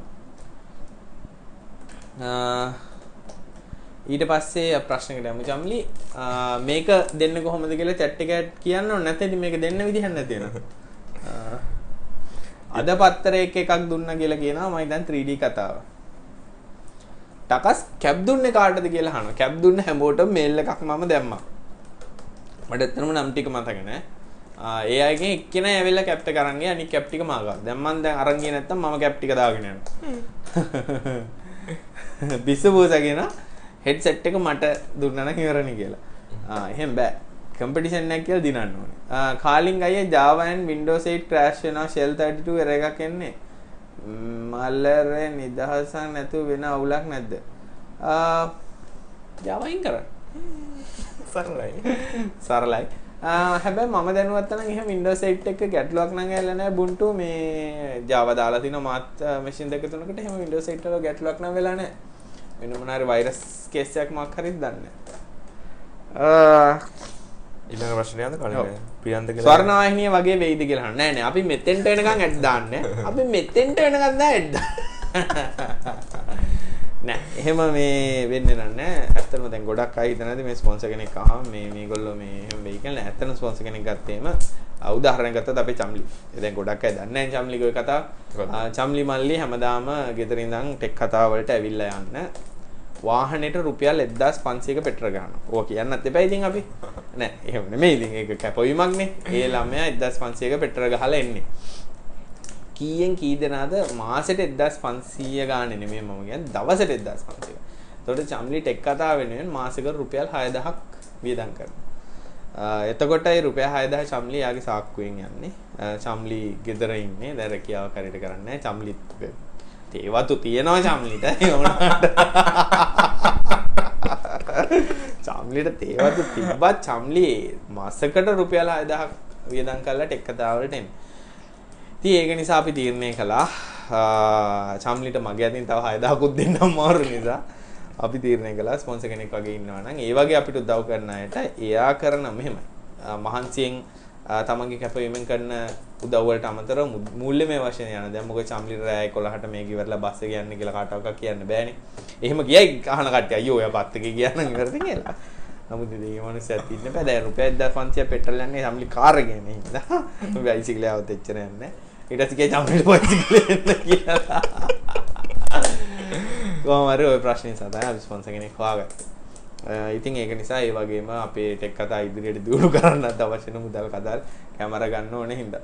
ඊට පස්සේ ප්‍රශ්නකට යමු ජම්ලි. මේක දෙන්න කොහොමද කියලා chat එකේ කියන්න ඕනේ නැත්නම් මේක දෙන්න විදිහක් නැති වෙනවා. අද පත්තරයක එකක් දුන්නා කියලා කියනවා මම දැන් three D කතාව. takas කැප් දුන්නේ කාටද කියලා අහනවා. කැප් දුන්න හැමෝටම මේල් එකක් මම දැම්මා. මට ඇත්තටම නම් ටික මතක නැහැ. ඒ අයගෙන් එක්කෙනා ඇවිල්ලා කැප් එක අරන් ගියා අනිත් කැප් ටික මාගා. දැන් මම දැන් අරන් ගියේ නැත්තම් මම කැප් ටික දාගෙන යනවා. බිස්සබෝසගෙන හෙඩ්සෙට් එක මට දුන්නා නම් ඉවරනේ කියලා. ආ එහෙම බෑ. කම්පිටිෂන් එකක් කියලා දිනන්න ඕනේ. ආ කාලින් අයියේ Java and Windows eight crash වෙනවා shell thirty-two error එකක් එන්නේ. මල්ලරේ නිදහසක් නැතුව වෙන අවුලක් නැද්ද? ආ Java ඉන් කරා. සරලයි. සරලයි. හැබැයි මම දැනුවත් නම් එහෙම Windows eight එක ගැටලුවක් නම් ඇවිල්ලා නැහැ Ubuntu මේ Java දාලා තිනවා මාත් මැෂින් දෙක තුනකට එහෙම Windows eight වල ගැටලුවක් නම් වෙලා නැහැ. වෙන මොන හරි වෛරස් කේස් එකක් මොකක් හරි දන්නේ නැහැ. ඊළඟ ප්‍රශ්නය යන්න කලින් ප්‍රියන්ත කියලා ස්වර්ණවාහිනිය වගේ වෙයිද කියලා අහන්න. නෑ නෑ අපි මෙතෙන්ට එනකන් ඇඩ් දාන්නේ. අපි මෙතෙන්ට එනකන් නෑ ඇඩ් නෑ. එහෙම මේ වෙන්නේ නැහැ. ඇත්තටම දැන් ගොඩක් අය හිතනවාද මේ ස්පොන්සර් කෙනෙක් අහම මේ මේගොල්ලෝ මේ එහෙම වෙයි කියලා. නෑ ඇත්තටම ස්පොන්සර් කෙනෙක් ගත්තේම උදාහරණයක් ගත්තොත් අපේ චම්ලි. දැන් ගොඩක් අය දන්නේ නැහැ චම්ලිගේ ඔය කතාව. චම්ලි මල්ලි හැමදාම ගෙදර ඉඳන් ටෙක් කතාව වලට ඇවිල්ලා යන්න. වාහනේට රුපියල් එක්දාස් පන්සීයක පෙට්‍රල් ගන්නවා. ඕක කියන්නත් එපා ඉතින් අපි. නෑ එහෙම නෙමෙයි ඉතින් ඒක කැපවීමක්නේ. ඒ ළමයා එක්දාස් පන්සීයක පෙට්‍රල් ගහලා එන්නේ. කීයෙන් කී දෙනාද මාසෙට එක්දාස් පන්සීය ගානේ නෙමෙයි මම කියන්නේ දවසට එක්දාස් පන්සීය. එතකොට චම්ලි ටෙක් කතාව වෙනුවෙන් මාසෙකට රුපියල් හය දහසක් වියදම් කරනවා. එතකොට ඒ රුපියල් හය දහස චම්ලි යාගේ සාක්කුවෙන් යන්නේ. චම්ලි ගෙදර ඉන්නේ. දැන් රැකියාව කරේට කරන්නේ නැහැ. චම්ලිත් තේවතු තියනවා චම්ලිට ඒ වුණාට චම්ලිට තේවතු තිබ්බත් චම්ලි මාසෙකට රුපියල් හය දහසක් වියදම් කරලා ටෙක් කතාවලට එන්නේ. ඉතින් ඒක නිසා අපි තීරණය කළා චම්ලිට මගේ අතින් තව හය දහසකුත් දෙන්නම් අමාරු නිසා අපි තීරණය කළා ස්පොන්සර් කෙනෙක් වගේ ඉන්නවා නම් ඒ වගේ අපිට උදව් කරන අයට එයා කරන මෙහෙමයි මහන්සියෙන් තමන්ගේ කැපවීමෙන් කරන උදව් වලට අමතරව මූල්‍යමය වශයෙන් යන දැන් මොකද චම්ලි රෑ එකොළහට මේක ඉවරලා බස් එක යන්න කියලා කාටවත් කියන්න බෑනේ. එහෙම ගියයි අහන කට්ටිය අයියෝ ඔයා බත් එකේ ගියා නම් ඉවරද කියලා. නමුත් මේ මිනිස්සුත් ඉන්න බෑ දැන් රුපියල් එක්දාස් පන්සීය පෙට්‍රල් යන්නේ චම්ලි කාර් එකේ නේ ඉඳලා. අපි බයිසිකලේ આવත් එච්චර යන්නේ. ඊට පස්සේ ගියා චම්ලිට බයිසිකලේ එන්න කියලා. කොහොම හරි ওই ප්‍රශ්නේ නිසා තමයි අපි ස්පොන්සර් කෙනෙක් හොයාගත්තේ. ඉතින් ඒක නිසා ඒ වගේම අපේ ටෙක් කතා ඉදිරියට දියුණු කරන්නත් අවශ්‍ය වෙන මුදල් කතාල් කැමරා ගන්න ඕනේ හින්දා.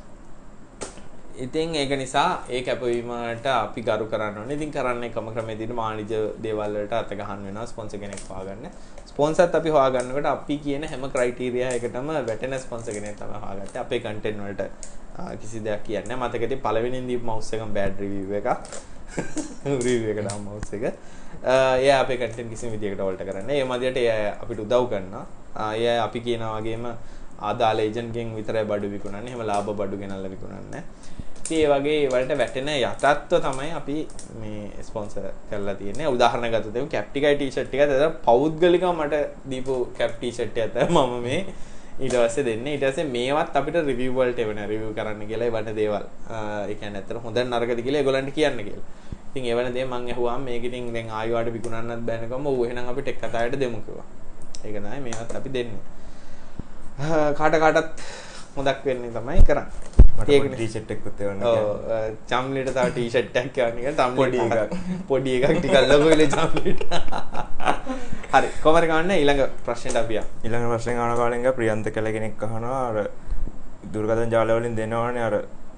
ඉතින් ඒක නිසා ඒ කැපවීමට අපි ගරු කරන්න ඕනේ. ඉතින් කරන්නේ කම ක්‍රමෙදී මානිජ දේවල් වලට අත ගහන්න වෙනවා ස්පොන්සර් කෙනෙක් හොයාගන්න. ස්පොන්සර්ත් අපි හොයාගන්නකොට අපි කියන හැම ක්‍රයිටීරියා එකටම වැටෙන ස්පොන්සර් කෙනෙක් තමයි හොයාගත්තේ. අපේ කන්ටෙන්ට් වලට කිසි දෙයක් කියන්නේ නැහැ. මතකදී පළවෙනිින් දීපු මවුස් එකම බෑඩ් රිවිව් එකක්. රිවිව් එකට ආව මවුස් එක. එයා අපේ කන්ටෙන්ට් කිසිම විදියකට වලට කරන්නේ. ඒ මදියට එයා අපිට උදව් කරනවා. එයා අපි කියනා වගේම ආදාළ ඒජන්ට්ගෙන් විතරයි බඩු විකුණන්නේ. එහෙම ලාභ බඩු ගෙනල්ලා විකුණන්නේ නැහැ. ඉතින් ඒ වගේ වලට වැටෙන යටත්ව තමයි අපි මේ ස්පොන්සර් කරලා තියෙන්නේ. උදාහරණ ගත්තොත් එමු කැප්ටිකයි ටී-ෂර්ට් එකත් අද පෞද්ගලිකව මට දීපු කැප් ටී-ෂර්ට් එක තමයි මම මේ ඊට පස්සේ දෙන්නේ. ඊට පස්සේ මේවත් අපිට රිවිව් වලට එවන රිවිව් කරන්න කියලා ඒවට දේවල්. ඒ කියන්නේ ඇත්තට හොඳ නරකද කියලා ඒගොල්ලන්ට කියන්න කියලා. ඉතින් ඒවන දේ මම ඇහුවාම මේක ඉතින් දැන් ආයෙ විකුණන්නත් බෑනකම ඌ එහෙනම් අපි ටෙක් කතාවට දෙමු කිව්වා. ඒක තමයි මේවත් අපි දෙන්නේ. කාට කාටත් හොඳක් වෙන්නේ තමයි කරන්නේ. ඒක ටී-ෂර්ට් එකකුත් එවන්න ඔව් චම්ලිට තව ටී-ෂර්ට් එකක් ගන්න එක පොඩි එකක් පොඩි එකක් ටිකක් ලොකු වෙලේ චම්ලිට. හරි කොහමද ගන්න ඊළඟ ප්‍රශ්නෙට අපි යමු. ඊළඟ ප්‍රශ්නේ අහන කාලෙන් ගා ප්‍රියන්ත කියලා කෙනෙක් අහනවා අර දුර්ගතන් ජාල වලින් දෙනවනේ අර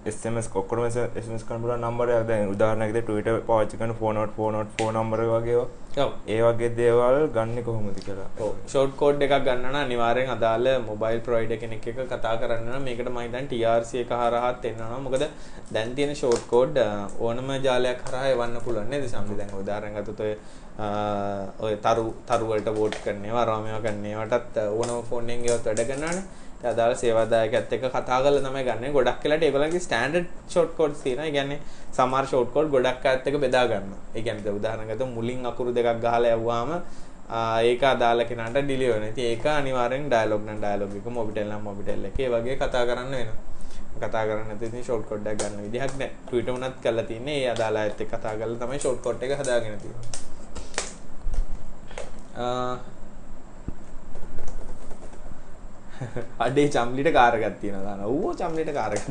S M S ඔක්කොම S M S කරන්න පුළුවන් නම්බර් එකක් දැන් උදාහරණයක් විදිහට Twitter පාවිච්චි කරන four oh four oh four number වගේ ඒවා ඔව් ඒ වගේ දේවල් ගන්න කොහොමද කියලා ඔව් ෂෝට් කෝඩ් එකක් ගන්න නම් අනිවාර්යෙන් අදාළ මොබයිල් ප්‍රොවයිඩර් කෙනෙක් එක්ක කතා කරන්න නම් මේකට මම හිතන්නේ T R C එක හරහාත් එන්න ඕන මොකද දැන් තියෙන ෂෝට් කෝඩ් ඕනම ජාලයක් හරහා එවන්න පුළුවන් නේද සම්පි දැන් උදාහරණයක් ගත්තොත් ඔය ඔය තරු තරු වලට වෝට් කරන්නේවා රාමේවා කරන්නේවටත් ඕනම ෆෝන් එකෙන් ඒවත් වැඩ කරනවානේ ඒ අදාළ සේවාදායකයත් එක්ක කතා කරලා තමයි ගන්න. ගොඩක් වෙලාට ඒගොල්ලන්ගේ ස්ටෑන්ඩඩ් ෂෝට් කෝඩ්ස් තියෙනවා. ඒ කියන්නේ සමහර ෂෝට් කෝඩ් ගොඩක් අයත් එක්ක බෙදා ගන්නවා. ඒ කියන්නේ උදාහරණයක් ගත්තොත් මුලින් අකුරු දෙකක් ගහලා යවුවාම ඒක අදාළ කෙනාට ඩිලේ වෙනවා. ඉතින් ඒක අනිවාර්යෙන් ඩයලොග් නම් ඩයලොග් එක මොබිටෙල් නම් මොබිටෙල් එක ඒ වගේ කතා කරන්න වෙනවා. කතා කරන්නේ නැත්නම් ඉතින් ෂෝට් කෝඩ් එකක් ගන්න විදිහක් නැහැ. Twitter උනත් කරලා තින්නේ ඒ අදාළ අයත් එක්ක කතා කරලා තමයි ෂෝට් කෝඩ් එක හදාගෙන තියෙන්නේ. අඩේ චම්ලිට කාරගත් තියෙනවා දාන. ඌව චම්ලිට කාරගත්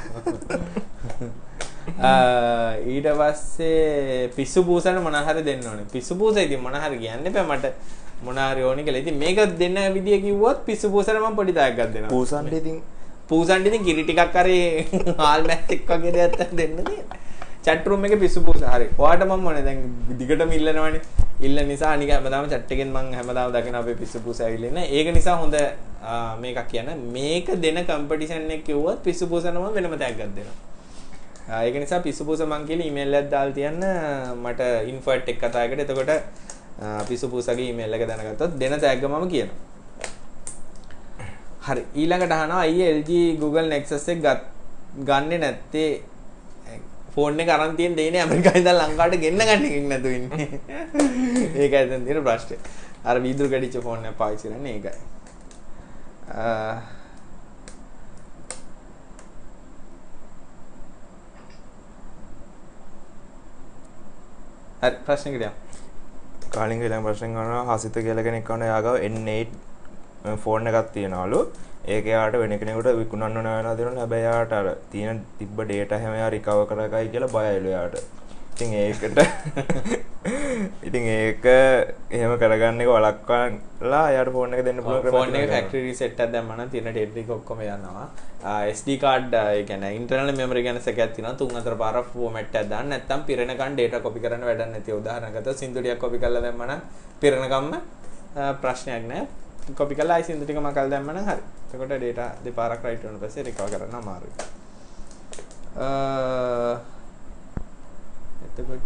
තියෙනවා. ඊට පස්සේ පිස්සු පූසන මොන හරි දෙන්න ඕනේ. පිස්සු පූස ඉතින් මොන හරි කියන්න එපා මට මොන හරි ඕනි කියලා. ඉතින් මේක දෙන්න විදිය කිව්වොත් පිස්සු පූසන මම පොඩි තාක්කක් දෙනවා. පූසන්ට ඉතින් පූසන්ට ඉතින් කිරි ටිකක් හරි හාල් මැස්සෙක් වගේ දෙයක් දෙන්න තියෙනවා. chat room එකේ පිස්සු පූස හරි. ඔයාට මම මොනේ දැන් දිගටම ඉල්ලනවනේ. ඉල්ල නිසා අනික හැමදාම chat එකෙන් මම හැමදාම දකින අපේ පිස්සු පූස ඇවිල්ලා ඉන්නේ. ඒක නිසා හොඳ මේකක් කියන මේක දෙන කම්පිටිෂන් එක කිව්වොත් පිස්සු පූසනම වෙනම ටැග් එකක් දෙනවා. ඒක නිසා පිස්සු පූස මං කියලා ඊමේල් එකක් දාලා තියන්න මට info at එක කතාවකට. එතකොට පිස්සු පූසගේ ඊමේල් එක දැනගත්තොත් දෙන ටැග් මම කියනවා. හරි ඊළඟට අහනවා අයියේ L G Google Nexus එක ගන්නෙ නැත්තේ ෆෝන් එක අරන් තියෙන දෙන්නේ ඇමරිකාවේ ඉඳන් ලංකාවට ගෙන්න ගන්න එකක් නැතුව ඉන්නේ. ඒකයි දැන් තියෙන ප්‍රශ්නේ. අර වීදුරු කැඩිච්ච ෆෝන් එක පාවිච්චි කරන්නේ ඒකයි. හරි ප්‍රශ්න කිව්වා. කාලින්ගේ ළඟ ප්‍රශ්න කරනවා හසිත කියලා කෙනෙක් කන යාගාව N eight ෆෝන් එකක් තියනවලු. ඒක යාට වෙන කෙනෙකුට විකුණන්න ඕන වෙනවා දෙනවා. හැබැයි යාට අර තියෙන තිබ්බ data හැම යා recover කරගයි කියලා බයයිලු යාට. ඉතින් ඒකට ඉතින් ඒක එහෙම කරගන්න එක වළක්වලා යාට ෆෝන් එක දෙන්න පුළුවන් ක්‍රමයක්. ෆෝන් එක factory reset එකක් දැම්මම නම් තියෙන data ටික ඔක්කොම යනවා. S D card ඒ කියන්නේ internal memory ගැන සැකයක් තියෙනවා. තුන් හතර පාරක් format එකක් දාන්න නැත්නම් පිරෙනකන් data copy කරන්න වැඩක් නැති. උදාහරණයක් ගත්තොත් සින්දු ටිකක් copy කරලා දැම්මම නම් පිරෙනකම්ම ප්‍රශ්නයක් නැහැ. copy කරලා ආයි සින්දු ටික මකල් දැම්මම නම් හරි. එතකොට data දෙපාරක් write වුණාට පස්සේ recover කරන්න අමාරුයි. අ එතකොට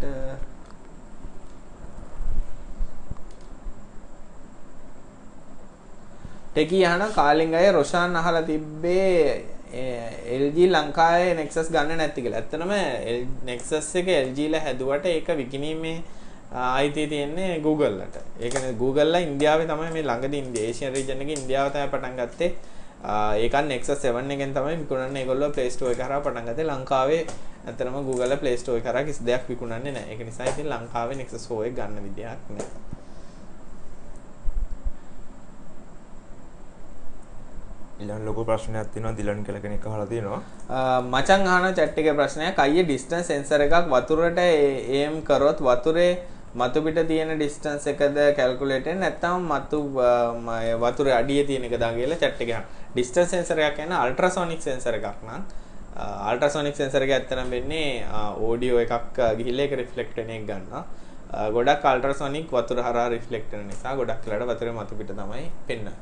ටෙකි යහන කාලෙන් අය රොෂාන් අහලා තිබ්බේ L G ලංකාවේ Nexus ගන්න නැති කියලා. ඇත්තටම Nexus එක L G ලා හැදුවට ඒක විකිණීමේ ආයිතිය තියෙන්නේ Google ලට. ඒ කියන්නේ Google ලා ඉන්දියාවේ තමයි මේ ළඟදී ඉන්දියා ඒෂියන් රීජන් එකේ ඉන්දියාව තමයි පටන් ගත්තේ. ඒකන් Nexus seven එකෙන් තමයි විකුණන්නේ. ඒගොල්ලෝ Play Store එක කරා පටන් ගත්තේ. ලංකාවේ ඇත්තටම Google ලා Play Store එක කරා කිසි දෙයක් විකුණන්නේ නැහැ. ඒක නිසා ඉතින් ලංකාවේ Nexus four එක ගන්න විදියක් නැහැ. ඊළඟ ලොකු ප්‍රශ්නයක් තියෙනවා දිලන් කියලා කෙනෙක් අහලා තියෙනවා. මචං අහන chat එකේ ප්‍රශ්නයක් අයියේ distance sensor එකක් වතුරට aim කරොත් වතුරේ මතු පිට තියෙන distance එකද calculate වෙන්නේ නැත්නම් මතු වතුරේ අඩියේ තියෙන එකද කියලා chat එකේ අහන. distance sensor එකක් කියන්නේ ultrasonic sensor එකක් නම් ultrasonic sensor එක ඇත්තටම වෙන්නේ audio එකක් ගිහිල්ලා ඒක reflect වෙන එක ගන්නවා. ගොඩක් ultrasonic වතුර හරහා reflect වෙන නිසා ගොඩක් වෙලාවට වතුරේ මතු පිට තමයි පෙන්වන්නේ.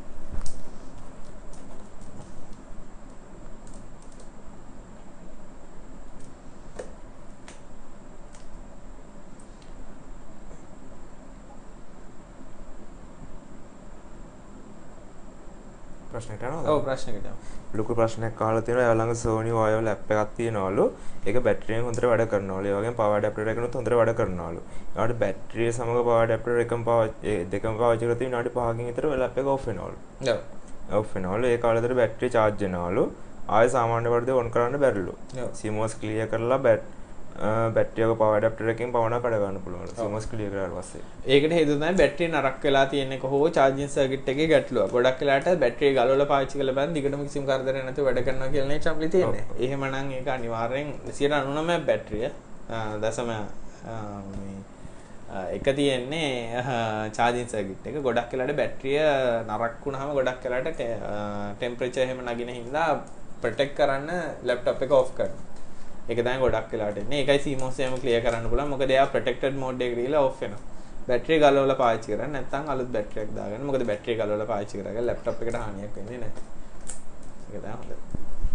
ප්‍රශ්නට යනවා. ඔව් ප්‍රශ්නකට යනවා. ලොකු ප්‍රශ්නයක් අහලා තියෙනවා. එයා ළඟ Sony Vaio app එකක් තියෙනවලු. ඒක බැටරියෙන් හොඳට වැඩ කරනවලු. ඒ වගේම power adapter එකනොත් හොඳට වැඩ කරනවලු. ඊට බැටරිය සමග power adapter එකම පාවිච්චි දෙකම පාවිච්චි කරලා තියෙන විනාඩි පහකින් විතර app එක off වෙනවලු. ඔව්. off වෙනවලු. ඒ කාලෙතර බැටරිය charge වෙනවලු. ආයෙ සාමාන්‍ය වර්ධය on කරන්න බැරිලු. CMOS clear කරලා බැට් බැටරියක power adapter එකකින් පවන කඩ ගන්න පුළුවන්. CMOS clear කරලා පස්සේ. ඒකට හේතුව තමයි බැටරිය නරක් වෙලා තියෙන එක හෝ charging circuit එකේ ගැටලුවක්. ගොඩක් වෙලාට බැටරිය ගලවලා පාවිච්චි කරලා බලන් දිගටම කිසිම කරදරයක් නැතුව වැඩ කරනවා කියලා නේ චම්ලි තියෙන්නේ. එහෙමනම් ඒක අනිවාර්යෙන් සියයට අනූනවය බැටරිය දශම මේ එක තියෙන්නේ charging circuit එක. ගොඩක් වෙලාට බැටරිය නරක් වුණාම ගොඩක් වෙලාට temperature එහෙම නගින හින්දා protect කරන්න laptop එක off කරනවා. ඒක තමයි ගොඩක් වෙලාට එන්නේ. ඒකයි C M O S එකම ක්ලියර් කරන්න පුළුවන්. මොකද එයා ප්‍රොටෙක්ටඩ් මෝඩ් එකට ගිහලා ඔෆ් වෙනවා. බැටරිය ගලවලා පාවිච්චි කරන්නේ නැත්නම් අලුත් බැටරියක් දාගන්න. මොකද බැටරිය ගලවලා පාවිච්චි කරාගෙන ලැප්ටොප් එකට හානියක් වෙන්නේ නැහැ. ඒක තමයි හොඳ.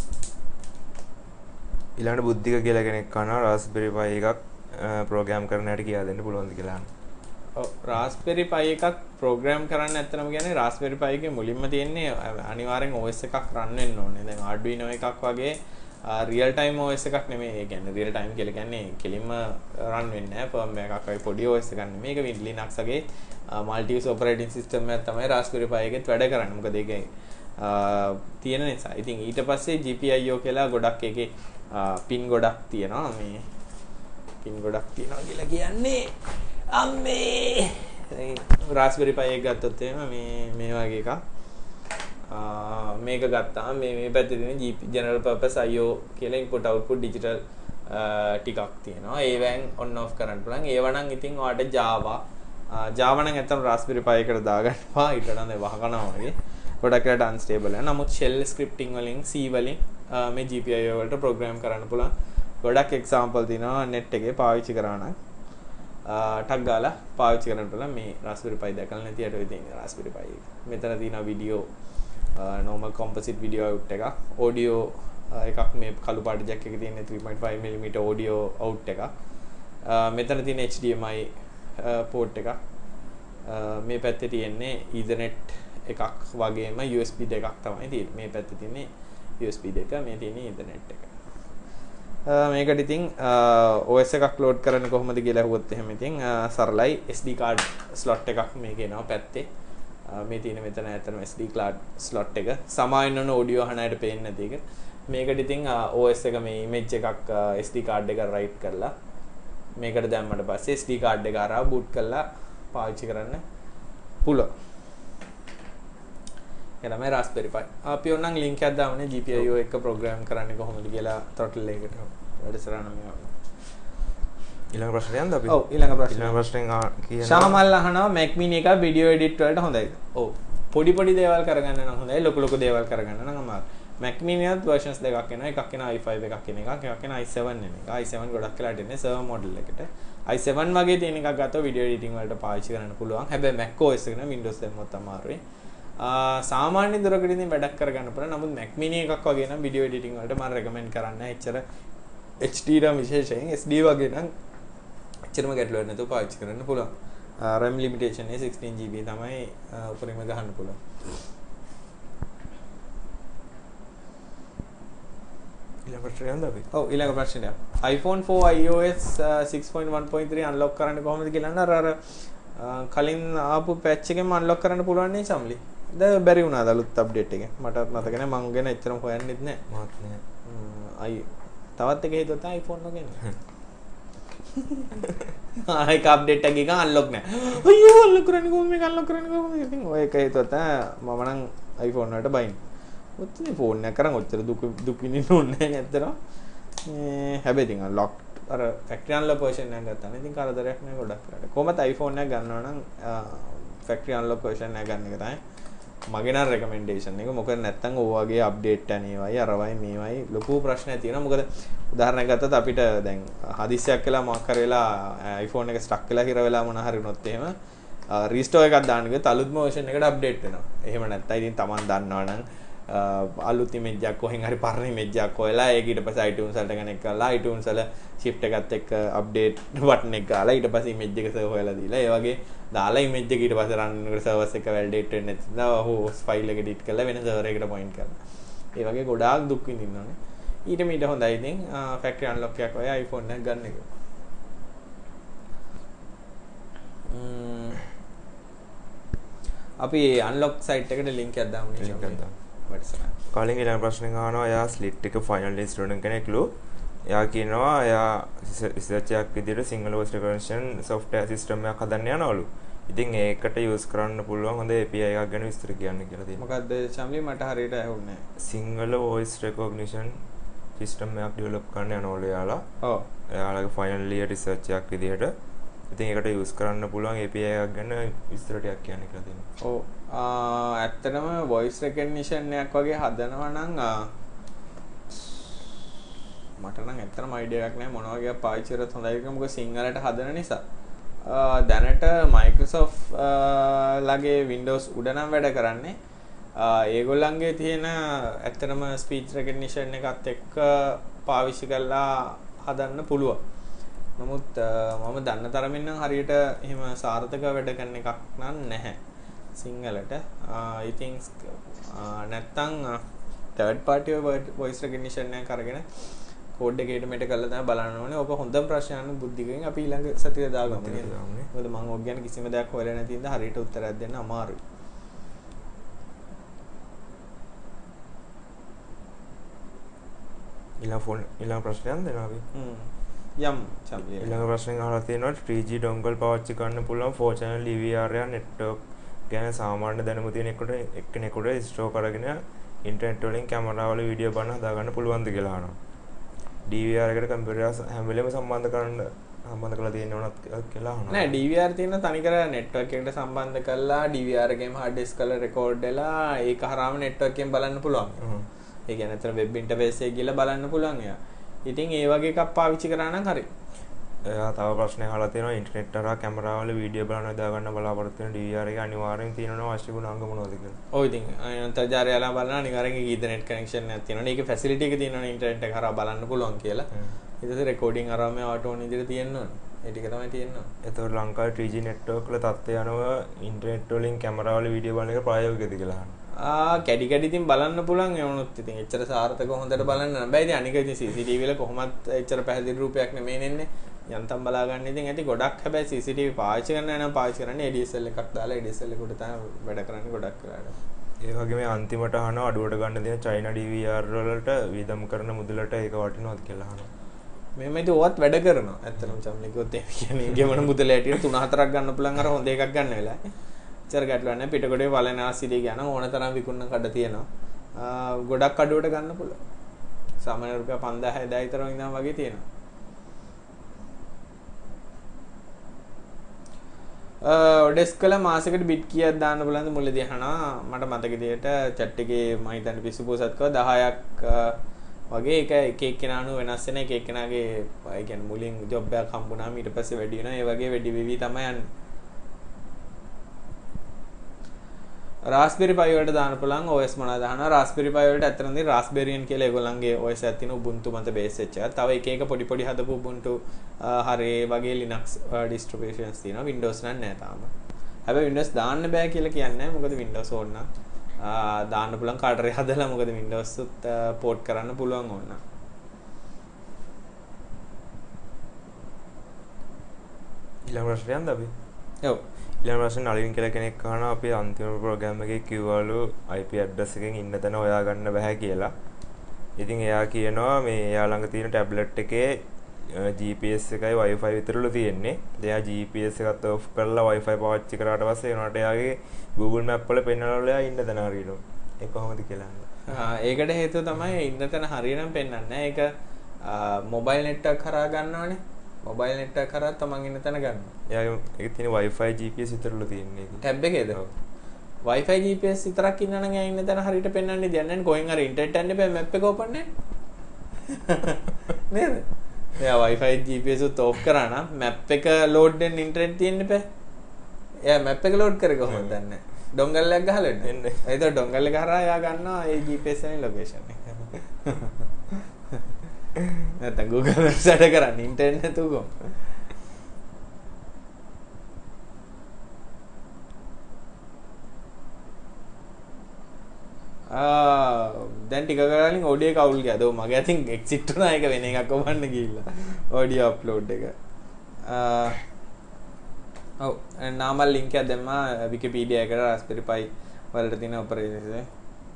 ඊළඟට බුද්ධික කියලා කෙනෙක් කනවා Raspberry Pi එකක් ප්‍රෝග්‍රෑම් කරන්න හැටි කියලා දෙන්න පුළුවන්ද කියලා. ඔව් Raspberry Pi එකක් ප්‍රෝග්‍රෑම් කරන්න ඇත්තටම කියන්නේ Raspberry Pi එකේ මුලින්ම තියෙන්නේ අනිවාර්යෙන් O S එකක් රන් වෙන්න ඕනේ. දැන් Arduino එකක් වගේ රියල් ටයිම් O S එකක් නෙමෙයි. ඒ කියන්නේ රියල් ටයිම් කියලා කියන්නේ කෙලින්ම රන් වෙන්නේ නැහැ. ෆර්ම්වෙයාර් එකක් වගේ පොඩි O S එකක් නෙමෙයි. මේක Linux වගේ මල්ටි යූස් ඔපරේටින් සිස්ටම් එකක් තමයි Raspberry Pi එකෙත් වැඩ කරන්නේ. මොකද ඒකේ තියෙන නිසා. ඉතින් ඊට පස්සේ G P I O කියලා ගොඩක් එකේ පින් ගොඩක් තියෙනවා. මේ පින් ගොඩක් තියෙනවා කියලා කියන්නේ අම්මේ Raspberry Pi එක ගත්තොත් එහෙම මේ මේ වගේ එකක් මේක ගත්තාම මේ මේ පැත්තේ තියෙන general purpose I O කියලා input output digital ටිකක් තියෙනවා. ඒවෙන් on off කරන්න පුළුවන්. ඒව නම් ඉතින් ඔයාලට Java Java නම් නැත්තම් Raspberry Pi එකට දාගන්නවා. ඊට නම් වහකනවා වගේ. ගොඩක් වෙලාට unstable වෙනවා. නමුත් shell scripting වලින් C වලින් මේ G P I O වලට program කරන්න පුළුවන්. ගොඩක් example තියෙනවා net එකේ පාවිච්චි කරා නම් ටක් ගාලා පාවිච්චි කරන්න පුළුවන්. මේ Raspberry Pi දැකලා නැති අයට ඔය තියෙන Raspberry Pi එක. මෙතන තියෙනවා video normal composite video out එකක්. audio එකක් මේ කළු පාට jack එකේ තියෙන three point five millimeter audio out එකක්. මෙතන තියෙන H D M I port එකක්. මේ පැත්තේ තියෙන්නේ Ethernet එකක් වගේම U S B දෙකක් තමයි තියෙන්නේ. මේ පැත්තේ තියෙන්නේ U S B දෙක, මේ තියෙන්නේ Ethernet එක. මේකට ඉතින් O S එකක් load කරන්නේ කොහොමද කියලා අහුවොත් එහෙම ඉතින් සරලයි S D card slot එකක් මේකේ එනවා පැත්තේ. මේ තියෙන මෙතන ඇත්තටම S D card slot එක. සමාවෙන්න ඕන audio අහන අයට පේන්නේ නැති එක. මේකට ඉතින් O S එක මේ image එකක් S D card එක write කරලා මේකට දැම්මට පස්සේ S D card එක හරහා boot කරලා පාවිච්චි කරන්න පුළුවන්. ඒ තමයි Raspberry Pi. අපි ඕනනම් link එකක් දාමුනේ G P I O එක program කරන්නේ කොහොමද කියලා throttle එකකට වැඩසටහන මේ වගේ. ඊළඟ ප්‍රශ්නේ යන්න අපි. ඔව් ඊළඟ ප්‍රශ්නේ. ඊළඟ ප්‍රශ්නෙන් කියනවා ශාමල් අහනවා Mac Mini එක video edit වලට හොඳයිද? ඔව්. පොඩි පොඩි දේවල් කරගන්න නම් හොඳයි. ලොකු ලොකු දේවල් කරගන්න නම් අමාරුයි. Mac Mini එකත් versions දෙකක් එනවා. එකක් එනවා i five එකක් එන එකක්. එකක් එනවා i seven එන එක. i seven ගොඩක් වෙලාට එන්නේ server model එකට. i seven වගේ තියෙන එකක් ගත්තොත් video editing වලට පාවිච්චි කරන්න පුළුවන්. හැබැයි Mac O S එක නේ Windows දැම්මොත් අමාරුයි. සාමාන්‍ය දුරකට ඉතින් වැඩක් කරගන්න පුළුවන්. නමුත් Mac Mini එකක් වගේ නම් video editing වලට මම recommend කරන්නේ එච්චර H D RAM විශේෂයෙන් S D වගේ නම් එච්චරම ගැටලුවක් නැතුව පාවිච්චි කරන්න පුළුවන්. RAM limitation එක sixteen G B තමයි උපරිම ගහන්න පුළුවන්. ඊළඟ ප්‍රශ්නේ යන්න අපි. ඔව් ඊළඟ ප්‍රශ්නය. iPhone four iOS six point one point three unlock කරන්න කොහොමද කියලා නේද අර කලින් ආපු patch එකෙන් unlock කරන්න පුළුවන් නේ සම්ලි. දැන් බැරි වුණාද අලුත් update එකෙන්? මටත් මතක නැහැ මං ගැන එච්චරම හොයන්නෙත් නැහැ. මාත් නෑ. අයි තවත් එක හේතුව තමයි iPhone එක ගන්නේ. ආයෙක අප්ඩේට් එකක් ගිහන් අන්ලොක් නැහැ. අයියෝ අන්ලොක් කරන්නේ කොහොමද මේක අන්ලොක් කරන්නේ කොහොමද? ඉතින් ඔය එක හේතුව තමයි මම නම් iPhone වලට බයින්. ඔච්චර ෆෝන් එක කරන් ඔච්චර දුක දුක් විඳින්න ඕනේ නැහැ ඇත්තටම. මේ හැබැයි ඉතින් අන්ලොක් අර ෆැක්ටරි අන්ලොක් version එකක් ගත්තා නම් ඉතින් කරදරයක් නෑ ගොඩක් වෙලාට. කොහොමද iPhone එක ගන්නවා නම් ෆැක්ටරි අන්ලොක් version එක ගන්න එක තමයි මගේ නම් recommendation එක. මොකද නැත්තම් ඔය වගේ update අනේවයි අරවයි මේවයි ලොකු ප්‍රශ්නයක් තියෙනවා. මොකද උදාහරණයක් ගත්තත් අපිට දැන් හදිස්සියක් වෙලා මොකක් හරි වෙලා iPhone එක stuck වෙලා හිර වෙලා මොන හරි වුණොත් එහෙම restore එකක් දාන්න ගියොත් අලුත්ම version එකට update වෙනවා. එහෙම නැත්තම් ඉතින් Taman දන්නවනම් අලුත් image එකක් කොහෙන් හරි පරණ image එකක් හොයලා ඒක ඊට පස්සේ iTunes වලට කනෙක්ට් කරලා iTunes වල shift එකත් එක්ක update button එක ගාලා ඊට පස්සේ image එක server හොයලා දීලා ඒ වගේ දාලා image එක ඊට පස්සේ run වෙනකොට servers එක validate වෙන්නේ නැතිනම් host file එක edit කරලා වෙන server එකකට point කරනවා. ඒ වගේ ගොඩාක් දුක් විඳින්න ඕනේ. ඊට මීට හොඳයි ඉතින් factory unlock එකක් ඔය iPhone එක ගන්න එක. අපි unlock site එකට link එකක් දාමු නේ. link එකක් දාමු. කලින් ඊළඟ ප්‍රශ්නේ අහනවා එයා ස්ලිට් එක ෆයිනල් ස්ටුඩන්ට් කෙනෙක්ලු. එයා කියනවා එයා රිසර්ච් එකක් විදිහට single voice recognition software system එකක් හදන්න යනවලු. ඉතින් ඒකට යූස් කරන්න පුළුවන් හොඳ A P I එකක් ගැන විස්තර කියන්න කියලා තියෙනවා. මොකද්ද ශම්ලි මට හරියට ඇහුන්නේ නැහැ. සිංගල් වොයිස් රෙකග්නිෂන් සිස්ටම් එකක් ඩෙවලොප් කරන්න යනවලු එයාලා. ඔව්. එයාලගේ ෆයිනල් ඉයර් රිසර්ච් එකක් විදිහට. ඉතින් ඒකට යූස් කරන්න පුළුවන් A P I එකක් ගැන විස්තර ටිකක් කියන්න කියලා තියෙනවා. ඔව්. ඇත්තටම voice recognition එකක් වගේ හදනවා නම් මට නම් ඇත්තටම අයිඩියා එකක් නැහැ මොන වගේ පාවිච්චි කරත් හොඳයි කියලා. මොකද සිංහලට හදන නිසා. දැනට Microsoft ලගේ Windows උඩ නම් වැඩ කරන්නේ. ඒගොල්ලන්ගේ තියෙන ඇත්තටම ස්පීච් රෙකග්නිෂන් එකත් එක්ක පාවිච්චි කරලා හදන්න පුළුවන්. නමුත් මම දන්න තරමින් නම් හරියට එහෙම සාර්ථක වැඩ කරන එකක් නම් නැහැ සිංහලට. I think නැත්තම් third party voice recognition එකක් අරගෙන කෝඩ් එකේට මෙට කරලා තමයි බලන්න ඕනේ. ඔක හොඳම ප්‍රශ්නයක් බුද්ධිකෙන් අපි ඊළඟ සතියේ දාගමු නේද? මොකද මම ඔක් ගැන කිසිම දෙයක් හොයලා නැති ඉඳලා හරියට උත්තරයක් දෙන්න අමාරුයි. ඊළඟ ෆෝන් ඊළඟ ප්‍රශ්නයක් දෙනවා අපි. හ්ම්. යම් චම්පියන්. ඊළඟ ප්‍රශ්නෙන් අහලා තියෙනවා three G dongle පාවිච්චි කරන්න පුළුවන් four channel E V R එක network ගැන සාමාන්‍ය දැනුම තියෙන එකට එක්කෙනෙකුට ඉන්ස්ටෝල් කරගෙන ඉන්ටර්නෙට් වලින් කැමරා වල වීඩියෝ බලන්න හදාගන්න පුළුවන්ද කියලා අහනවා. D V R එකට කම්පියුටර් හැම වෙලේම සම්බන්ධ කරන්න සම්බන්ධ කරලා තියෙන්න ඕනත් කියලා අහනවා. නෑ D V R තියෙන තනිකර network එකට සම්බන්ධ කරලා D V R එකේම hard disk කරලා record වෙලා ඒක හරහාම network එකෙන් බලන්න පුළුවන්. හ්ම්. ඒ කියන්නේ අතන web interface එකේ ගිහලා බලන්න පුළුවන් එයා. ඉතින් ඒ වගේ එකක් පාවිච්චි කරා නම් හරි. එයා තව ප්‍රශ්නයක් අහලා තියෙනවා ඉන්ටර්නෙට් හරහා කැමරා වල වීඩියෝ බලන්න දාගන්න බලාපොරොත්තු වෙන D V R එක අනිවාර්යෙන් තියෙනවා අවශ්‍ය ගුණාංග මොනවද කියලා. ඔව් ඉතින් අන්තර්ජාලය යලා බලනවා අනිවාර්යෙන් ඊතර්නෙට් කනෙක්ෂන් එකක් තියෙනවනේ. ඒකේ ෆැසිලිටි එක තියෙනවනේ ඉන්ටර්නෙට් එක හරහා බලන්න පුළුවන් කියලා. ඊට පස්සේ රෙකෝඩින් අරම ආටෝ ඕන විදිහට තියෙන්න ඕනේ. ඒ ටික තමයි තියෙන්නේ. එතකොට ලංකාවේ three G network වල තත්ත්වය අනුව ඉන්ටර්නෙට් වලින් කැමරා වල වීඩියෝ බලන එක ප්‍රායෝගිකද කියලා අහනවා. ආ කැඩි කැඩි ඉතින් බලන්න පුළුවන් ඒ වුණොත් ඉතින් එච්චර සාර්ථකව හොඳට බලන්න නම් බෑ. ඉතින් අනික ඉතින් C C T V වල කොහොමත් එච්චර පැහැදිලි රූපයක් නෙමෙයි නෙන්නේ. යන්තම් බලා ගන්න ඉතින් ඇති ගොඩක්. හැබැයි C C T V පාවිච්චි කරන්න නම් පාවිච්චි කරන්නේ A D S L එකක් දාලා A D S L එකට තමයි වැඩ කරන්නේ ගොඩක් වෙලාවට. ඒ වගේම අන්තිමට අහනවා අඩුවට ගන්න දෙන China D V R වලට වියදම් කරන මුදලට ඒක වටිනවද කියලා අහනවා. මෙහෙම ඉතින් ඕවත් වැඩ කරනවා. ඇත්තටම චම්ලි කිව්වොත් එහෙම කියන්නේ ගෙවන මුදල ඇටියට තුන හතරක් ගන්න පුළුවන් අර හොඳ එකක් ගන්න වෙලාවේ. චර ගැටලුවක් නැහැ. පිටකොටේ වලන ආසිරිය ගන්න ඕන තරම් විකුණන කඩ තියෙනවා. ගොඩක් අඩුවට ගන්න පුළුවන්. සාමාන්‍ය රුපියල් පන්දාහ හදාය විතර ඉඳන් වගේ තියෙනවා. ඔඩෙස් කළ මාසෙකට බිට් කීයක් දාන්න බලන්න මුලදී අහනවා. මට මතක විදියට chat එකේ මම හිතන්නේ පිස්සු පොසත් කව දහයක් වගේ එක එක එක්කෙනා අනුව වෙනස් වෙන එක එක්කෙනාගේ ඒ කියන්නේ මුලින් ජොබ් එකක් හම්බුනාම ඊට පස්සේ වැඩි වෙනවා. ඒ වගේ වැඩි වෙවි තමයි යන්නේ. Raspberry Pi වලට දාන්න පුළුවන් O S මොනවද අහනවා. Raspberry Pi වලට ඇත්තටම Raspberryan කියලා ඒගොල්ලන්ගේ O S එකක් තියෙන Ubuntu මත බේස් වෙච්ච එකක්. තව එක එක පොඩි පොඩි හදපු Ubuntu හරි වගේ Linux distributions තියෙනවා. Windows නම් නැහැ තාම. හැබැයි Windows දාන්න බෑ කියලා කියන්නේ නැහැ. මොකද Windows ඕන නම් දාන්න පුළුවන් කාටරි හදලා. මොකද Windows උත් port කරන්න පුළුවන් ඕන නම්. ඊළඟ ප්‍රශ්නයක්ද අපි? ඔව්. ඊළඟ ප්‍රශ්නේ නලින් කියලා කෙනෙක් අහනවා අපි අන්තිම ප්‍රෝග්‍රෑම් එකේ කිව්වලු I P address එකෙන් ඉන්න තැන හොයාගන්න බෑ කියලා. ඉතින් එයා කියනවා මේ එයා ළඟ තියෙන ටැබ්ලට් එකේ G P S එකයි Wi-Fi විතරලු තියෙන්නේ. එයා G P S එකත් off කරලා Wi-Fi පාවිච්චි කරාට පස්සේ එනකොට එයාගේ Google Map වල පෙන්නනවලු එයා ඉන්න තැන හරියනවා. ඒක කොහොමද කියලා අහනවා. ආ ඒකට හේතුව තමයි ඉන්න තැන හරියනම් පෙන්වන්නේ නැහැ. ඒක මොබයිල් නෙට්වර්ක් කරා ගන්නවනේ. මොබයිල් නෙට්වර්ක් කරා තමන් ඉන්න තැන ගන්නවා. එයාගේ ඒකේ තියෙන Wi-Fi G P S විතරලු තියෙන්නේ. ටැබ් එකේද? ඔව්. Wi-Fi G P S විතරක් ඉන්නා නම් එයා ඉන්න තැන හරියට පෙන්වන්නේ දෙයක් නැහැ. කොහෙන් හරි ඉන්ටර්නෙට් යන්න බෑ මැප් එක ඕපන් නැහැ. නේද? එයා Wi-Fi G P S උත් ඕෆ් කරා නම් මැප් එක ලෝඩ් වෙන්න ඉන්ටර්නෙට් තියෙන්න බෑ. එයා මැප් එක ලෝඩ් කරේ කොහොමද දන්නේ? ඩොංගල් එකක් ගහලා එන්නේ. ඒක ඩොංගල් එක හරහා එයා ගන්නවා ඒ G P S එකේ ලොකේෂන් එක. නැත්නම් Google Maps වැඩ කරන්නේ ඉන්ටර්නෙට් නැතුව කොහොම? ආ දැන් ටික කරලින් ඔඩියෝ එක අවුල් ගියාද? ඔව් මගේ අතින් එක්සිට් වුණා ඒක වෙන එකක් ඔබන්න ගිහිල්ලා. ඔඩියෝ අප්ලෝඩ් එක. ආ ඔව් නාමල් ලින්ක් එක දැම්මා Wikipedia එකට Raspberry Pi වලට තියෙන ඔපරේෂන් එක.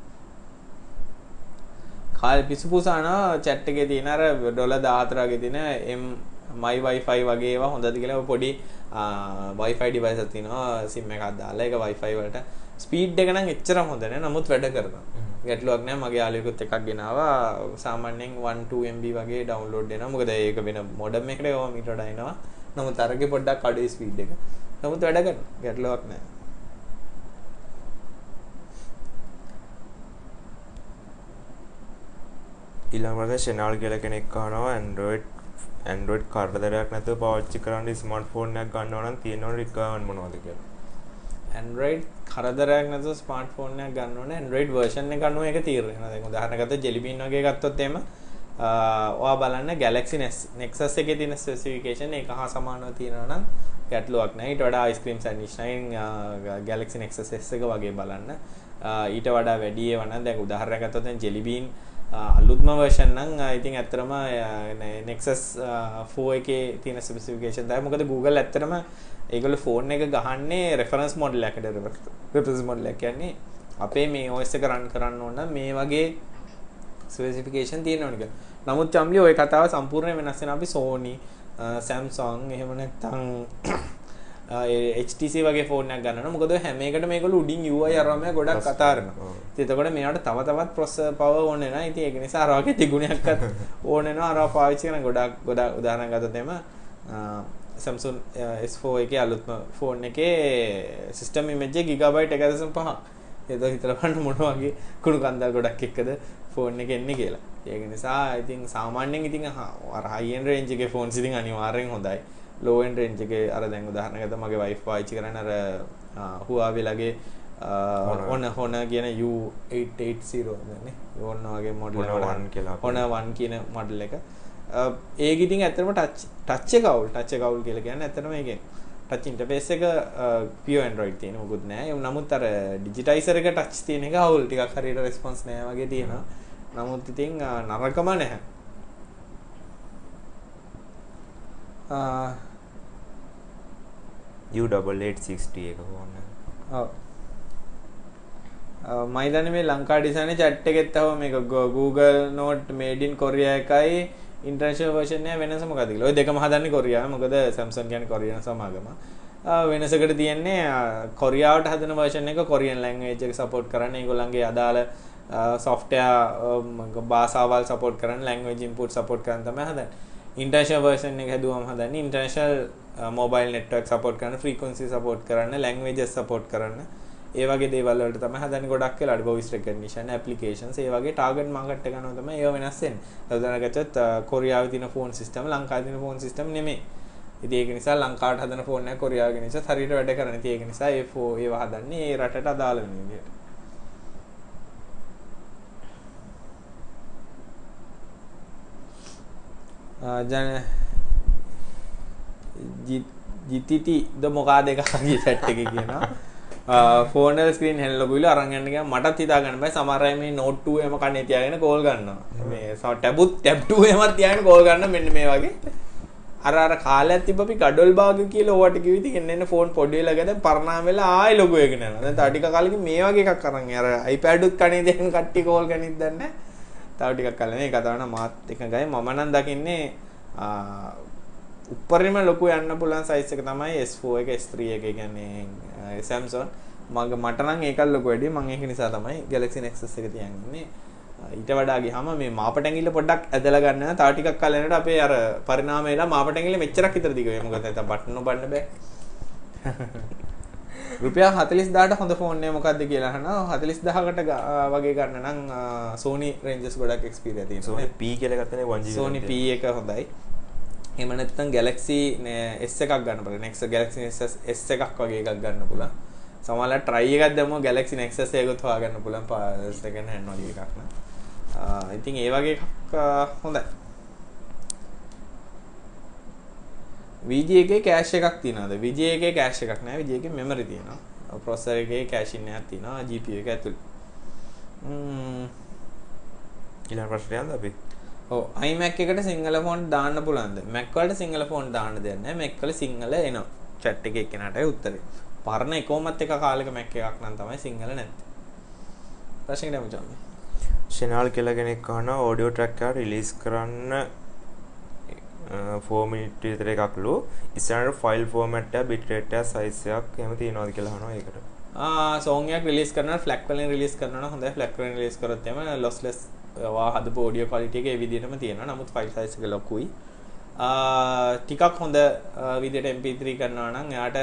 කාල් පිසුපුසාන chat එකේ තියෙන අර ඩොලර් දාහතර වගේ තියෙන M my Wi-Fi වගේ ඒවා හොඳද කියලා පොඩි Wi-Fi device එකක් තියෙනවා sim එකක් දාලා ඒක Wi-Fi වලට ස්පීඩ් එක නම් එච්චරම හොඳ නැහැ නමුත් වැඩ කරනවා. ගැටලුවක් නැහැ. මගේ යාළුවෙකුත් එකක් ගෙනාවා සාමාන්‍යයෙන් one two M B වගේ ඩවුන්ලෝඩ් වෙනවා. මොකද ඒක වෙන මොඩම් එකකට ඒවා මීට වඩා එනවා. නමුත් අරගේ පොඩ්ඩක් අඩුයි ස්පීඩ් එක. නමුත් වැඩ කරනවා. ගැටලුවක් නැහැ. ඊළඟට ෂෙනාල් කියලා කෙනෙක් අහනවා Android Android කරදරයක් නැතුව පාවිච්චි කරන්න ස්මාර්ට්ෆෝන් එකක් ගන්නවා නම් තියෙන රික්වයර්මන්ට් මොනවද කියලා. Android කරදරයක් නැතුව ස්මාර්ට්ෆෝන් එකක් ගන්න ඕනේ Android version එක ගන්නවා ඒක තීරණය වෙනවා. දැන් උදාහරණයකට Jelly Bean වගේ ගත්තොත් එහෙම ඔයා බලන්න Galaxy Nexus එකේ තියෙන ස්පෙસિෆිකේෂන් ඒක හා සමානව තියෙනවා නම් ගැටලුවක් නැහැ. ඊට වඩා ice cream sandwich නයින් Galaxy Nexus S එක වගේ බලන්න. ඊට වඩා වැඩි ඒවා නම් දැන් උදාහරණයක් ගත්තොත් දැන් Jelly Bean අලුත්ම version නම් ඉතින් ඇත්තටම Nexus four එකේ තියෙන ස්පෙસિෆිකේෂන් තමයි. මොකද Google ඇත්තටම ඒගොල්ලෝ ෆෝන් එක ගහන්නේ රෙෆරන්ස් මොඩල් එකකට රෙෆරන්ස් මොඩල් එක කියන්නේ අපේ මේ O S එක රන් කරන්න ඕන නම් මේ වගේ ස්පෙસિෆිකේෂන් තියෙන්න ඕන කියලා. නමුත් චම්ලි ওই කතාව සම්පූර්ණයෙන් වෙනස් වෙනවා. අපි Sony, Samsung එහෙම නැත්නම් H T C වගේ ෆෝන් එකක් ගන්නවා. මොකද හැම එකටම මේගොල්ලෝ උඩින් U I අරම ගොඩක් කතා කරනවා. ඉතින් එතකොට මේවට තව තවත් processor power ඕනේ නැහැ. ඉතින් ඒක නිසා අර වගේ තිගුණයක්වත් ඕනේ නැහැ. අරව පාවිච්චි කරන ගොඩක් ගොඩක් උදාහරණ ගත්තොත් එම Samsung S four එකේ අලුත්ම ෆෝන් එකේ සිස්ටම් ඉමේජ් එක ගිගාබයිට් one point five. ඒක හිතලා බලන්න මොන වගේ කුණු කන්දල් ගොඩක් එක්කද ෆෝන් එක එන්නේ කියලා. ඒක නිසා ඉතින් සාමාන්‍යයෙන් ඉතින් අර high end range එකේ ෆෝන්ස් ඉතින් අනිවාර්යෙන් හොඳයි. low end range එකේ අර දැන් උදාහරණයකට මගේ wife පාවිච්චි කරන්නේ අර Huawei ලගේ Honor Honor කියන U eight eighty නේ. Honor වගේ මොඩල් එක one කියලා. Honor one කියන මොඩල් එක. ඒක ඉතින් ඇත්තටම ටච් ටච් එක අවුල් ටච් එක අවුල් කියලා කියන්නේ ඇත්තටම ඒකෙන් ටච් ඉන්ටර්ෆේස් එක pure Android තියෙන මොකුත් නැහැ. නමුත් අර ඩිජිටයිසර් එක ටච් තියෙන එක අවුල් ටිකක් හරියට රෙස්පොන්ස් නැහැ වගේ තියෙනවා. නමුත් ඉතින් නරකම නැහැ. U eight eight sixty එක ඕන. ඔව්. මම හිතන්නේ මේ ලංකා ඩිසයින් chat එකෙත් තව මේක Google Note made in Korea එකයි international version එක වෙනස මොකක්ද කියලා. ඔය දෙකම හදන්නේ කොරියාවේ. මොකද Samsung කියන්නේ කොරියානු සමාගම. වෙනසකට තියෙන්නේ කොරියාවට හදන version එක Korean language එක support කරන්නේ. ඒගොල්ලන්ගේ අදාළ software භාෂාවල් support කරන language input support කරන තමයි හදන්නේ. international version එක හැදුවම හදන්නේ international mobile network support කරන, frequency support කරන, languages support කරන. ඒ වගේ දේවල් වලට තමයි හදන්නේ ගොඩක් වෙලාට voice recognition applications ඒ වගේ target market එක ගන්නවා තමයි ඒව වෙනස් වෙන්නේ. උදාහරණයක් ගත්තොත් කොරියාවේ තියෙන phone system ලංකාවේ තියෙන phone system නෙමෙයි. ඉතින් ඒක නිසා ලංකාවට හදන phone එක කොරියාවේ ගෙනිච්ච හරියට වැඩ කරන. ඉතින් ඒක නිසා ඒ ෆෝ ඒව හදන්නේ ඒ රටට අදාළ වෙන විදියට. ආ ජන ජිටිටි ද මොකාද එක අගේ chat එකේ කියනවා. ෆෝන් වල ස්ක්‍රීන් හෙල්ලගුවිල අරන් යන්න ගියාම මටත් හිතා ගන්න බෑ. සමහර අය මේ Note two එහෙම කන්නේ තියාගෙන කෝල් ගන්නවා. මේ ටැබුත් ටැබ් two එහෙමත් තියාගෙන කෝල් ගන්න මෙන්න මේ වගේ. අර අර කාලයක් තිබ්බ අපි ගඩොල් භාග කියලා ඕවට කිව්ව ඉතින් එන්න එන්න ෆෝන් පොඩි වෙලා ගියා. දැන් පරණාම වෙලා ආයෙ ලොකු එකගෙන යනවා. දැන් තව ටික කාලෙකින් මේ වගේ එකක් අරන් අර iPad උත් කනේ දෙන කට්ටිය කෝල් ගනිත් දන්නේ. තව ටිකක් කාලෙ මේ කතාව නම් මාත් එකගයි. මම නම් දකින්නේ උපරිම ලොකු යන්න පුළුවන් සයිස් එක තමයි S four එක S three එක කියන්නේ Samsung. මගේ මට නම් ඒකල් ලොකු වැඩි. මම ඒක නිසා තමයි Galaxy Nexus එක තියන් ඉන්නේ. ඊට වඩා ගියාම මේ මාපට ඇඟිල්ල පොඩ්ඩක් ඇදලා ගන්න. තව ටිකක් කලින් අපේ අර පරිණාමයලා මාපට ඇඟිල්ල මෙච්චරක් විතර දිග වෙයි. මොකද නැත්නම් බටන් ඔබන්න බෑ. රුපියල් හතළිස් හදාරට හොඳ ෆෝන් එක මොකද්ද කියලා අහනවා. හතළිස් හදාරකට වගේ ගන්න නම් Sony ranges ගොඩක් experience තියෙනවා. Sony P කියලා ගත්තනේ one G B. Sony P එක හොඳයි. එහෙම නැත්නම් Galaxy S එකක් ගන්න පුළුවන්. Next Galaxy Nexus S එකක් වගේ එකක් ගන්න පුළුවන්. සමහරවිට try එකක් දැම්මම Galaxy Nexus එකත් හොයාගන්න පුළුවන් second hand වගේ එකක් න ะ. ආ ඉතින් ඒ වගේ එකක් හොඳයි. V G A එකේ cache එකක් තියෙනවද? V G A එකේ cache එකක් නැහැ. V G A එකේ memory තියෙනවා. processor එකේ cache in එකක් තියෙනවා. G P U එක ඇතුළේ. ම්ම් ඊළඟ ප්‍රශ්නයක්ද අපි? ඔව් iMac එකට සිංහල ෆොන්ට් දාන්න පුළුවන්ද? Mac වලට සිංහල ෆොන්ට් දාන්න දෙයක් නැහැ. Mac වල සිංහල එනවා. chat එකේ එක්කෙනාටයි උත්තරේ. පරණ එකෝමත් එක කාලෙක Mac එකක් නම් තමයි සිංහල නැත්තේ. ප්‍රශ්නෙට යමු ජාමි. ෂෙනාල් කියලා කෙනෙක් අහනවා audio track එක release කරන්න four minute විතර එකක්ලු. ඉස්සරහට file format එක bitrate එක size එකක් එහෙම තියනවාද කියලා අහනවා ඒකට. ආ song එකක් release කරනවා FLAC වලින් release කරනවා නම් හොඳයි. FLAC වලින් release කරොත් එම lossless වා හදපු audio quality එක ඒ විදිහටම තියෙනවා. නමුත් file size එක ලොකුයි. ටිකක් හොඳ විදිහට M P three කරනවා නම් එයාට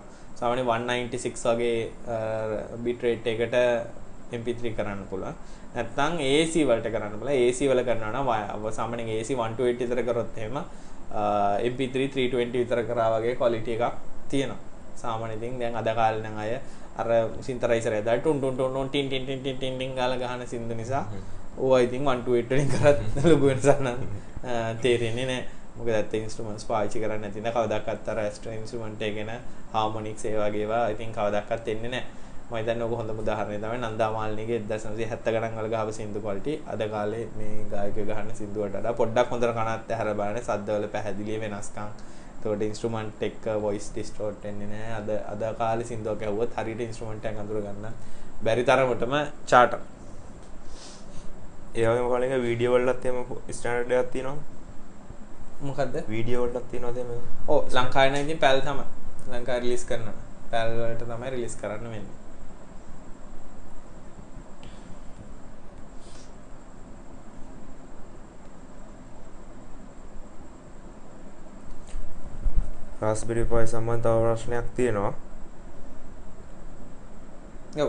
සාමාන්‍ය one ninety-six වගේ bit rate එකට M P three කරන්න පුළුවන්. නැත්නම් A C වලට කරන්න බලා A C වල කරනවා නම් සාමාන්‍යයෙන් A C one twenty විතර කරොත් එහෙම M P three three twenty විතර කරා වගේ quality එකක් තියෙනවා. සාමාන්‍යයෙන් ඉතින් දැන් අද කාලේ නම් අය අර සින්තරයිසර් එක දාලා ටුන් ටුන් ටුන් ටින් ටින් ටින් ටින් ටින් ටින් ගාලා ගහන සින්දු නිසා ඕවා ඉතින් one twenty වලින් කරත් ලොකු වෙනසක් නම් තේරෙන්නේ නැහැ. මොකද ඇත්ත ඉන්ස්ට්‍රුමන්ට්ස් පාවිච්චි කරන්නේ නැති නිසා කවදාවත් අර ඇස්ට්‍රෝ ඉන්ස්ට්‍රුමන්ට් එකේන හාමොනික්ස් ඒ වගේ ඒවා ඉතින් කවදාවත් එන්නේ නැහැ. මම හිතන්නේ ඔක හොඳම උදාහරණය තමයි නන්දා මාලිනීගේ nineteen seventy ගණන් වල ගහව සින්දු quality අද කාලේ මේ ගායකයෝ ගහන සින්දු වලට වඩා පොඩ්ඩක් හොඳට කනත් ඇහැර බලන්නේ සද්දවල පැහැදිලි වෙනස්කම්. ඒකට ඉන්ස්ට්‍රුමන්ට් එක වොයිස් ඩිස්ටෝර්ට් වෙන්නේ නැහැ. අද අද කාලේ සින්දුවක් ඇහුවොත් හරියට ඉන්ස්ට්‍රුමන්ට් එකෙන් අඳුර ගන්න බැරි තරමටම චාටර්. ඒ වගේම කාලේ වීඩියෝ වලත් එහෙම ස්ටෑන්ඩඩ් එකක් තියෙනවා. මොකද්ද? වීඩියෝ වලත් තියෙනවද එහෙම? ඔව් ලංකාවේ නම් ඉතින් පැල් තමයි. ලංකාවේ රිලීස් කරනවා. පැල් වලට තමයි රිලීස් කරන්න වෙන්නේ. Raspberry Pi සම්බන්ධ තව ප්‍රශ්නයක් තියෙනවා. ඔව්.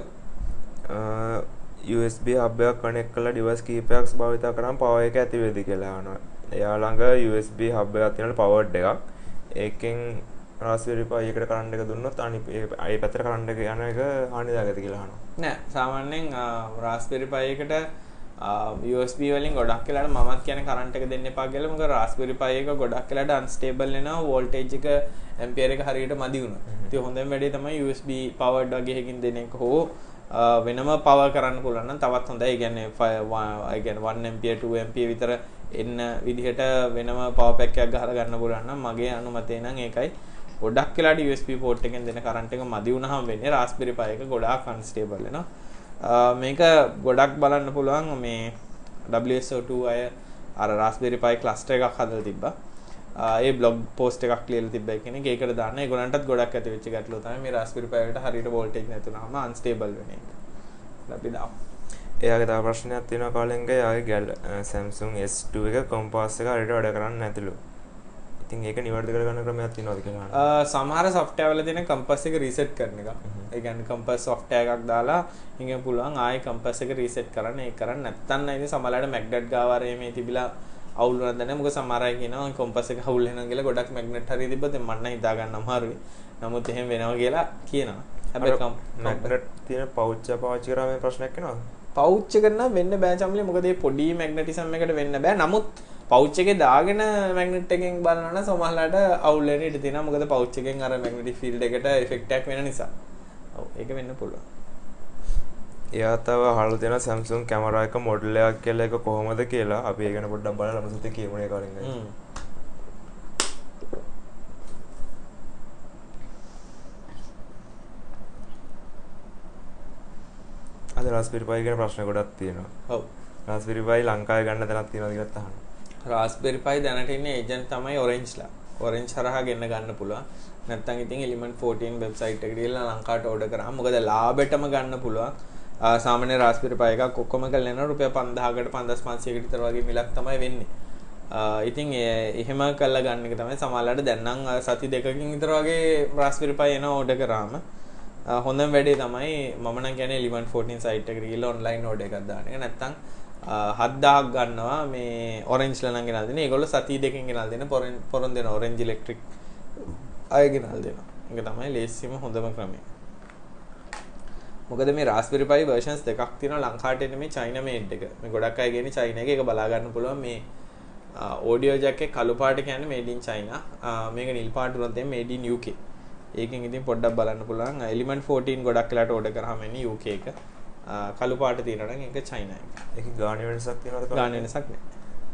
U S B hub එකක් කනෙක්ට් කරලා device කීපයක් භාවිත කරාම power එක ඇති වෙයිද කියලා අහනවා. එයා ළඟ U S B hub එකක් තියෙනවා powered එකක්. ඒකෙන් Raspberry Pi එකට current එක දුන්නොත් අනිත් ඒ පැත්තට current එක යන එක හානිදායකද කියලා අහනවා. නෑ සාමාන්‍යයෙන් Raspberry Pi එකට U S B වලින් ගොඩක් වෙලාට මමත් කියන්නේ කරන්ට් එක දෙන්න එපා කියලා. මොකද Raspberry Pi එක ගොඩක් වෙලාට unstable වෙනවා voltage එක ampere එක හරියට මදි වුණා. ඉතින් හොඳම වැඩේ තමයි U S B powered වගේ එකකින් දෙන එක හෝ වෙනම power කරන්න පුළුවන් නම් තවත් හොඳයි. ඒ කියන්නේ ඒ කියන්නේ one ampere two ampere විතර එන්න විදිහට වෙනම power pack එකක් ගහලා ගන්න පුළුවන් නම් මගේ අනුමතය නම් ඒකයි. ගොඩක් වෙලාට U S B port එකෙන් දෙන කරන්ට් එක මදි වුණාම වෙන්නේ Raspberry Pi එක ගොඩාක් unstable වෙනවා. මේක ගොඩක් බලන්න පුළුවන් මේ W S O two අය අර Raspberry Pi cluster එකක් හදලා තිබ්බා. ඒ blog post එකක් ලියලා තිබ්බා කෙනෙක්. ඒකට දාන්න ඒගොල්ලන්ටත් ගොඩක් ඇති වෙච්ච ගැටලුව තමයි මේ Raspberry Pi එකට හරියට voltage නැතුනම unstable වෙන එක. අපි දාමු. එයාගේ තව ප්‍රශ්නයක් තියෙනවා කාලෙන්ගේ එයාගේ Samsung S two එක compass එක හරියට වැඩ කරන්නේ නැතිලු. ඉතින් ඒක නිවැරදි කරගන්න ක්‍රමයක් තියෙනවද කියලා අහනවා. සමහර software වල තියෙන compass එක reset කරන එක. ඒ කියන්නේ compass software එකක් දාලා ඉතින් පුළුවන් ආයෙ compass එක reset කරන්න. ඒක කරන්න නැත්නම් නම් ඉතින් සමහරවිට magnet ගාව ආරේ මේ තිබිලා අවුල් වෙනවද නැහැ. මොකද සමහර අය කියනවා compass එක අවුල් වෙනවා කියලා ගොඩක් magnet හරිය තිබ්බත් මම නම් හිතා ගන්න අමාරුයි. නමුත් එහෙම වෙනවා කියලා කියනවා. හැබැයි magnet තියෙන pouch එක පාවිච්චි කරාම මේ ප්‍රශ්නයක් එනවද? pouch එක නම් වෙන්න බෑ චම්ලි. මොකද මේ පොඩි magnetism එකට වෙන්න බෑ. නමුත් pouch එකේ දාගෙන magnet එකෙන් බලනවා නම් සමහරලාට අවුල් වෙන්න ඉඩ තියෙනවා. මොකද pouch එකෙන් අර magnetic field එකට effect එකක් වෙන නිසා. ඔව් ඒක වෙන්න පුළුවන්. එයා තව අහලා තියෙනවා Samsung camera එක model එකක් කියලා ඒක කොහොමද කියලා. අපි ඒක ගැන පොඩ්ඩක් බලලා අමසුත් කියමු නේ කලින්. හ්ම්. අද Raspberry Pi ගැන ප්‍රශ්න ගොඩක් තියෙනවා. ඔව්. Raspberry Pi ලංකාවේ ගන්න තැනක් තියෙනවද කියලාත් අහනවා. Raspberry Pi දැනට ඉන්නේ ඒජන්ට් තමයි Orange ලා. Orange හරහා ගෙන්න ගන්න පුළුවන්. නැත්නම් ඉතින් Element fourteen වෙබ්සයිට් එකට ගිහලා ලංකාවට ඕඩර් කරාම මොකද ලාභෙටම ගන්න පුළුවන්. සාමාන්‍ය Raspberry Pi එකක් ඔක්කොම කරලා යනවා රුපියල් පන්දාහකට පන්දාස් පන්සීයකට විතර වගේ මිලක් තමයි වෙන්නේ. ඉතින් එහෙම කරලා ගන්න එක තමයි සමහරවිට දැන් නම් සති දෙකකින් විතර වගේ Raspberry Pi එනවා ඕඩර් කරාම. හොඳම වැඩේ තමයි මම නම් කියන්නේ Element fourteen site එකට ගිහලා online order එකක් දාන එක. නැත්නම් හත්දාහක් ගන්නවා මේ Orange ලා නම් ගෙනල්ලා දෙන. ඒගොල්ලෝ සති දෙකකින් ගෙනල්ලා දෙන පොරොන් දෙන Orange Electric අය ගෙනල්ලා දෙනවා. ඒක තමයි ලේසියම හොඳම ක්‍රමය. මොකද මේ Raspberry Pi versions දෙකක් තියෙනවා ලංකාවට එන්නේ මේ China made එක. මේ ගොඩක් අය කියන්නේ China එක. ඒක බලා ගන්න පුළුවන් මේ audio jack එක කළු පාට කියන්නේ made in China. මේක නිල් පාට උනත් made in U K. ඒකෙන් ඉතින් පොඩ්ඩක් බලන්න පුළුවන්. Element fourteen ගොඩක් වෙලාට ඕඩර් කරාම එන්නේ U K එක. කළු පාට තියෙනවා නම් ඒක China එක. ඒක ගානේ වෙනසක් තියෙනවද? ගානේ වෙනසක් නැහැ.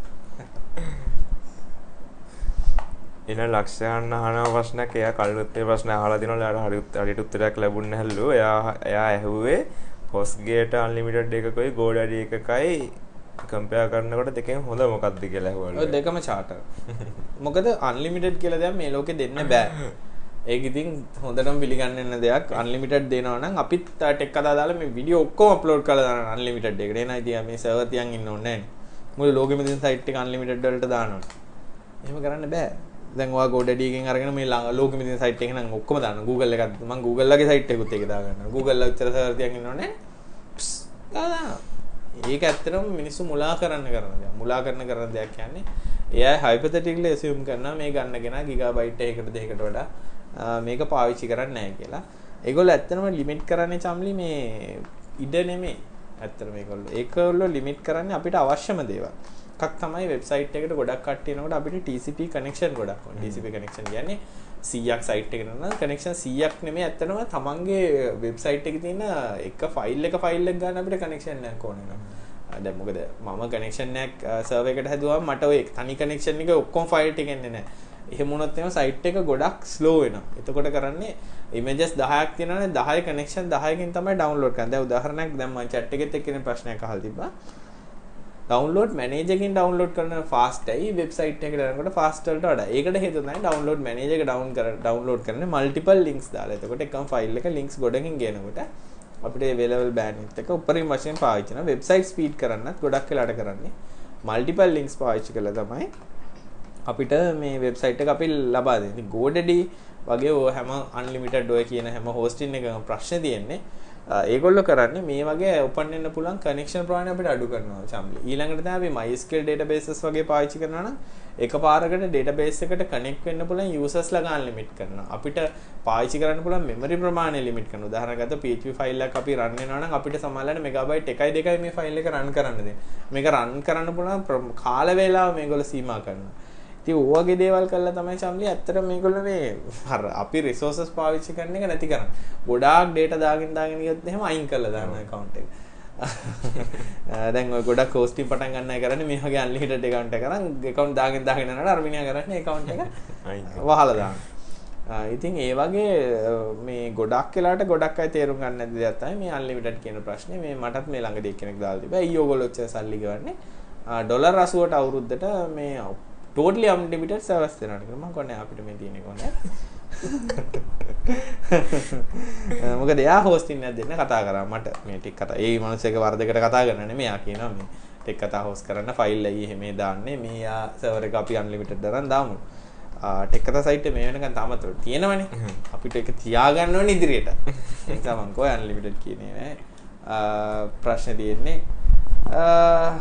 එන ලක්ෂයන් අහන ප්‍රශ්නයක් එයා කල්ුත් ඒ ප්‍රශ්න අහලා දිනවා. එයාට හරියට හරියට උත්තරයක් ලැබුණ නැහැලු. එයා එයා ඇහුවේ Hostgate unlimited එකකයි GoDaddy එකකයි කම්පෙයාර් කරනකොට දෙකෙන් හොඳ මොකක්ද කියලා ඇහුවලු. ඔය දෙකම charter. මොකද unlimited කියලා දෙයක් මේ ලෝකේ දෙන්න බෑ. ඒක ඉතින් හොඳටම පිළිගන්න දෙයක්. unlimited දෙනවා නම් අපිත් ටෙක් කතා දාලා මේ වීඩියෝ ඔක්කොම අප්ලෝඩ් කරලා දානවා unlimited එකට. එනයි ඉතින් මේ සර්වර් තියන් ඉන්න ඕනේ නැහැ. මුළු ලෝකෙම තියෙන site එක unlimited වලට දානවා. එහෙම කරන්න බෑ. දැන් ඔයා GoDaddy එකෙන් අරගෙන මේ ලෝකෙම තියෙන site එක නම් ඔක්කොම දානවා. Google එකත් මම Google ලගේ site එකකුත් ඒක දාගන්නවා. Google ලා විතර සර්වර් තියන් ඉන්න ඕනේ නැහැ. දානවා. ඒක ඇත්තටම මිනිස්සු මුලා කරන්න කරන දෙයක්. මුලා කරන කරන දෙයක් කියන්නේ එයා hypothetically assume කරනවා මේ ගන්න කෙනා gigabyte එකකට දෙකකට වඩා මේක පාවිච්චි කරන්නේ නැහැ කියලා. ඒගොල්ලෝ ඇත්තටම limit කරන්නේ චම්ලි මේ ඉඩ නෙමෙයි. ඇත්තටම මේගොල්ලෝ ඒකවල limit කරන්නේ අපිට අවශ්‍යම දේවල්. එකක් තමයි වෙබ්සයිට් එකට ගොඩක් කට්ටිය එනකොට අපිට T C P connection ගොඩක් ඕනේ. T C P connection කියන්නේ සීයක් සයිට් එකට නම් connection සීයක් නෙමෙයි ඇත්තටම තමන්ගේ වෙබ්සයිට් එකේ තියෙන එක ෆයිල් එක ෆයිල් එක ගන්න අපිට connection එකක් ඕනේ නේද? දැන් මොකද මම connection එකක් server එකට හැදුවාම මට ඔය තනි connection එක ඔක්කොම ෆයිල් ටික එන්නේ නැහැ. එහෙම වුණොත් එහෙම සයිට් එක ගොඩක් slow වෙනවා. එතකොට කරන්නේ images දහයක් තියෙනවානේ දහය connection දහයකින් තමයි download කරන්නේ. දැන් උදාහරණයක් දැන් මම chat එකෙත් එක්කෙනෙක් ප්‍රශ්නයක් අහලා තිබ්බා. download manager එකකින් download කරන fast ඇයි website එකට යනකොට fast වලට වඩා. ඒකට හේතුව තමයි download manager එක down කර download කරන්නේ multiple links දාලා. එතකොට එකම file එක links ගොඩකින් ගේනකොට අපිට available bandwidth එක උඩරින් වශයෙන් පාවිච්චි කරනවා. website speed කරන්නත් ගොඩක් වෙලාට කරන්නේ multiple links පාවිච්චි කරලා තමයි අපිට මේ website එක අපි ලබා දෙන්නේ. GoDaddy වගේ ඔය හැම unlimited ඔය කියන හැම hosting එකකම ප්‍රශ්නේ තියෙන්නේ ඒගොල්ලෝ කරන්නේ මේ වගේ open වෙන්න පුළුවන් connection ප්‍රමාණය අපිට අඩු කරනවා චම්ලි. ඊළඟට තමයි අපි MySQL databases වගේ පාවිච්චි කරනවා නම් එකපාරකට database එකට connect වෙන්න පුළුවන් users ලා ගන්න limit කරනවා. අපිට පාවිච්චි කරන්න පුළුවන් memory ප්‍රමාණය limit කරනවා. උදාහරණයක් ගත්තොත් P H P file එකක් අපි run වෙනවා නම් අපිට සමහරවිට megabyte එකයි දෙකයි මේ file එක run කරන්න දෙන්නේ. මේක run කරන්න පුළුවන් කාල වේලාව මේගොල්ලෝ සීමා කරනවා. ඉතින් ඕවගේ දේවල් කළා තමයි චම්ලි ඇත්තට මේගොල්ලෝ මේ අර අපි resources පාවිච්චි කරන එක නැති කරන්නේ. ගොඩාක් data දාගෙන දාගෙන ගියොත් එහෙම අයින් කරලා දාන account එක. දැන් ඔය ගොඩක් hosting පටන් ගන්න අය කරන්නේ මේ වගේ unlimited account එක කරන් account දාගෙන දාගෙන යනකොට අර මිනිහා කරන්නේ account එක වහලා දානවා. ඉතින් ඒ වගේ මේ ගොඩක් වෙලාට ගොඩක් අය තේරුම් ගන්න නැති දෙයක් තමයි මේ unlimited කියන ප්‍රශ්නේ. මේ මටත් මේ ළඟදී කෙනෙක් දාලා තිබ්බා. අයියෝ ඔයගොල්ලෝ ඔච්චර සල්ලි ගවන්නේ ඩොලර් අසූවට අවුරුද්දට මේ totally unlimited service දෙනවා කියලා මම කියන්නේ අපිට මේ තියෙන්නේ කොහොමද? මොකද එයා hosting එකක් දෙන්න කතා කරා මට මේ ටික කතා. ඒ මිනිස්සෙක් වරදකට කතා කරන්නේ නෙමෙයි. එයා කියනවා මේ ටික කතා host කරන්න ෆයිල් ඇයි එහෙම දාන්නේ. මේ යා server එක අපි unlimited දරන් දාමු. ආ ටික කතා site එක මේ වෙනකන් තාමත් තියෙනවනේ. අපිට ඒක තියාගන්න ඕනේ ඉදිරියට. ඒ නිසා මම කොයි unlimited කියන්නේ නෑ. ආ ප්‍රශ්නේ තියෙන්නේ ආ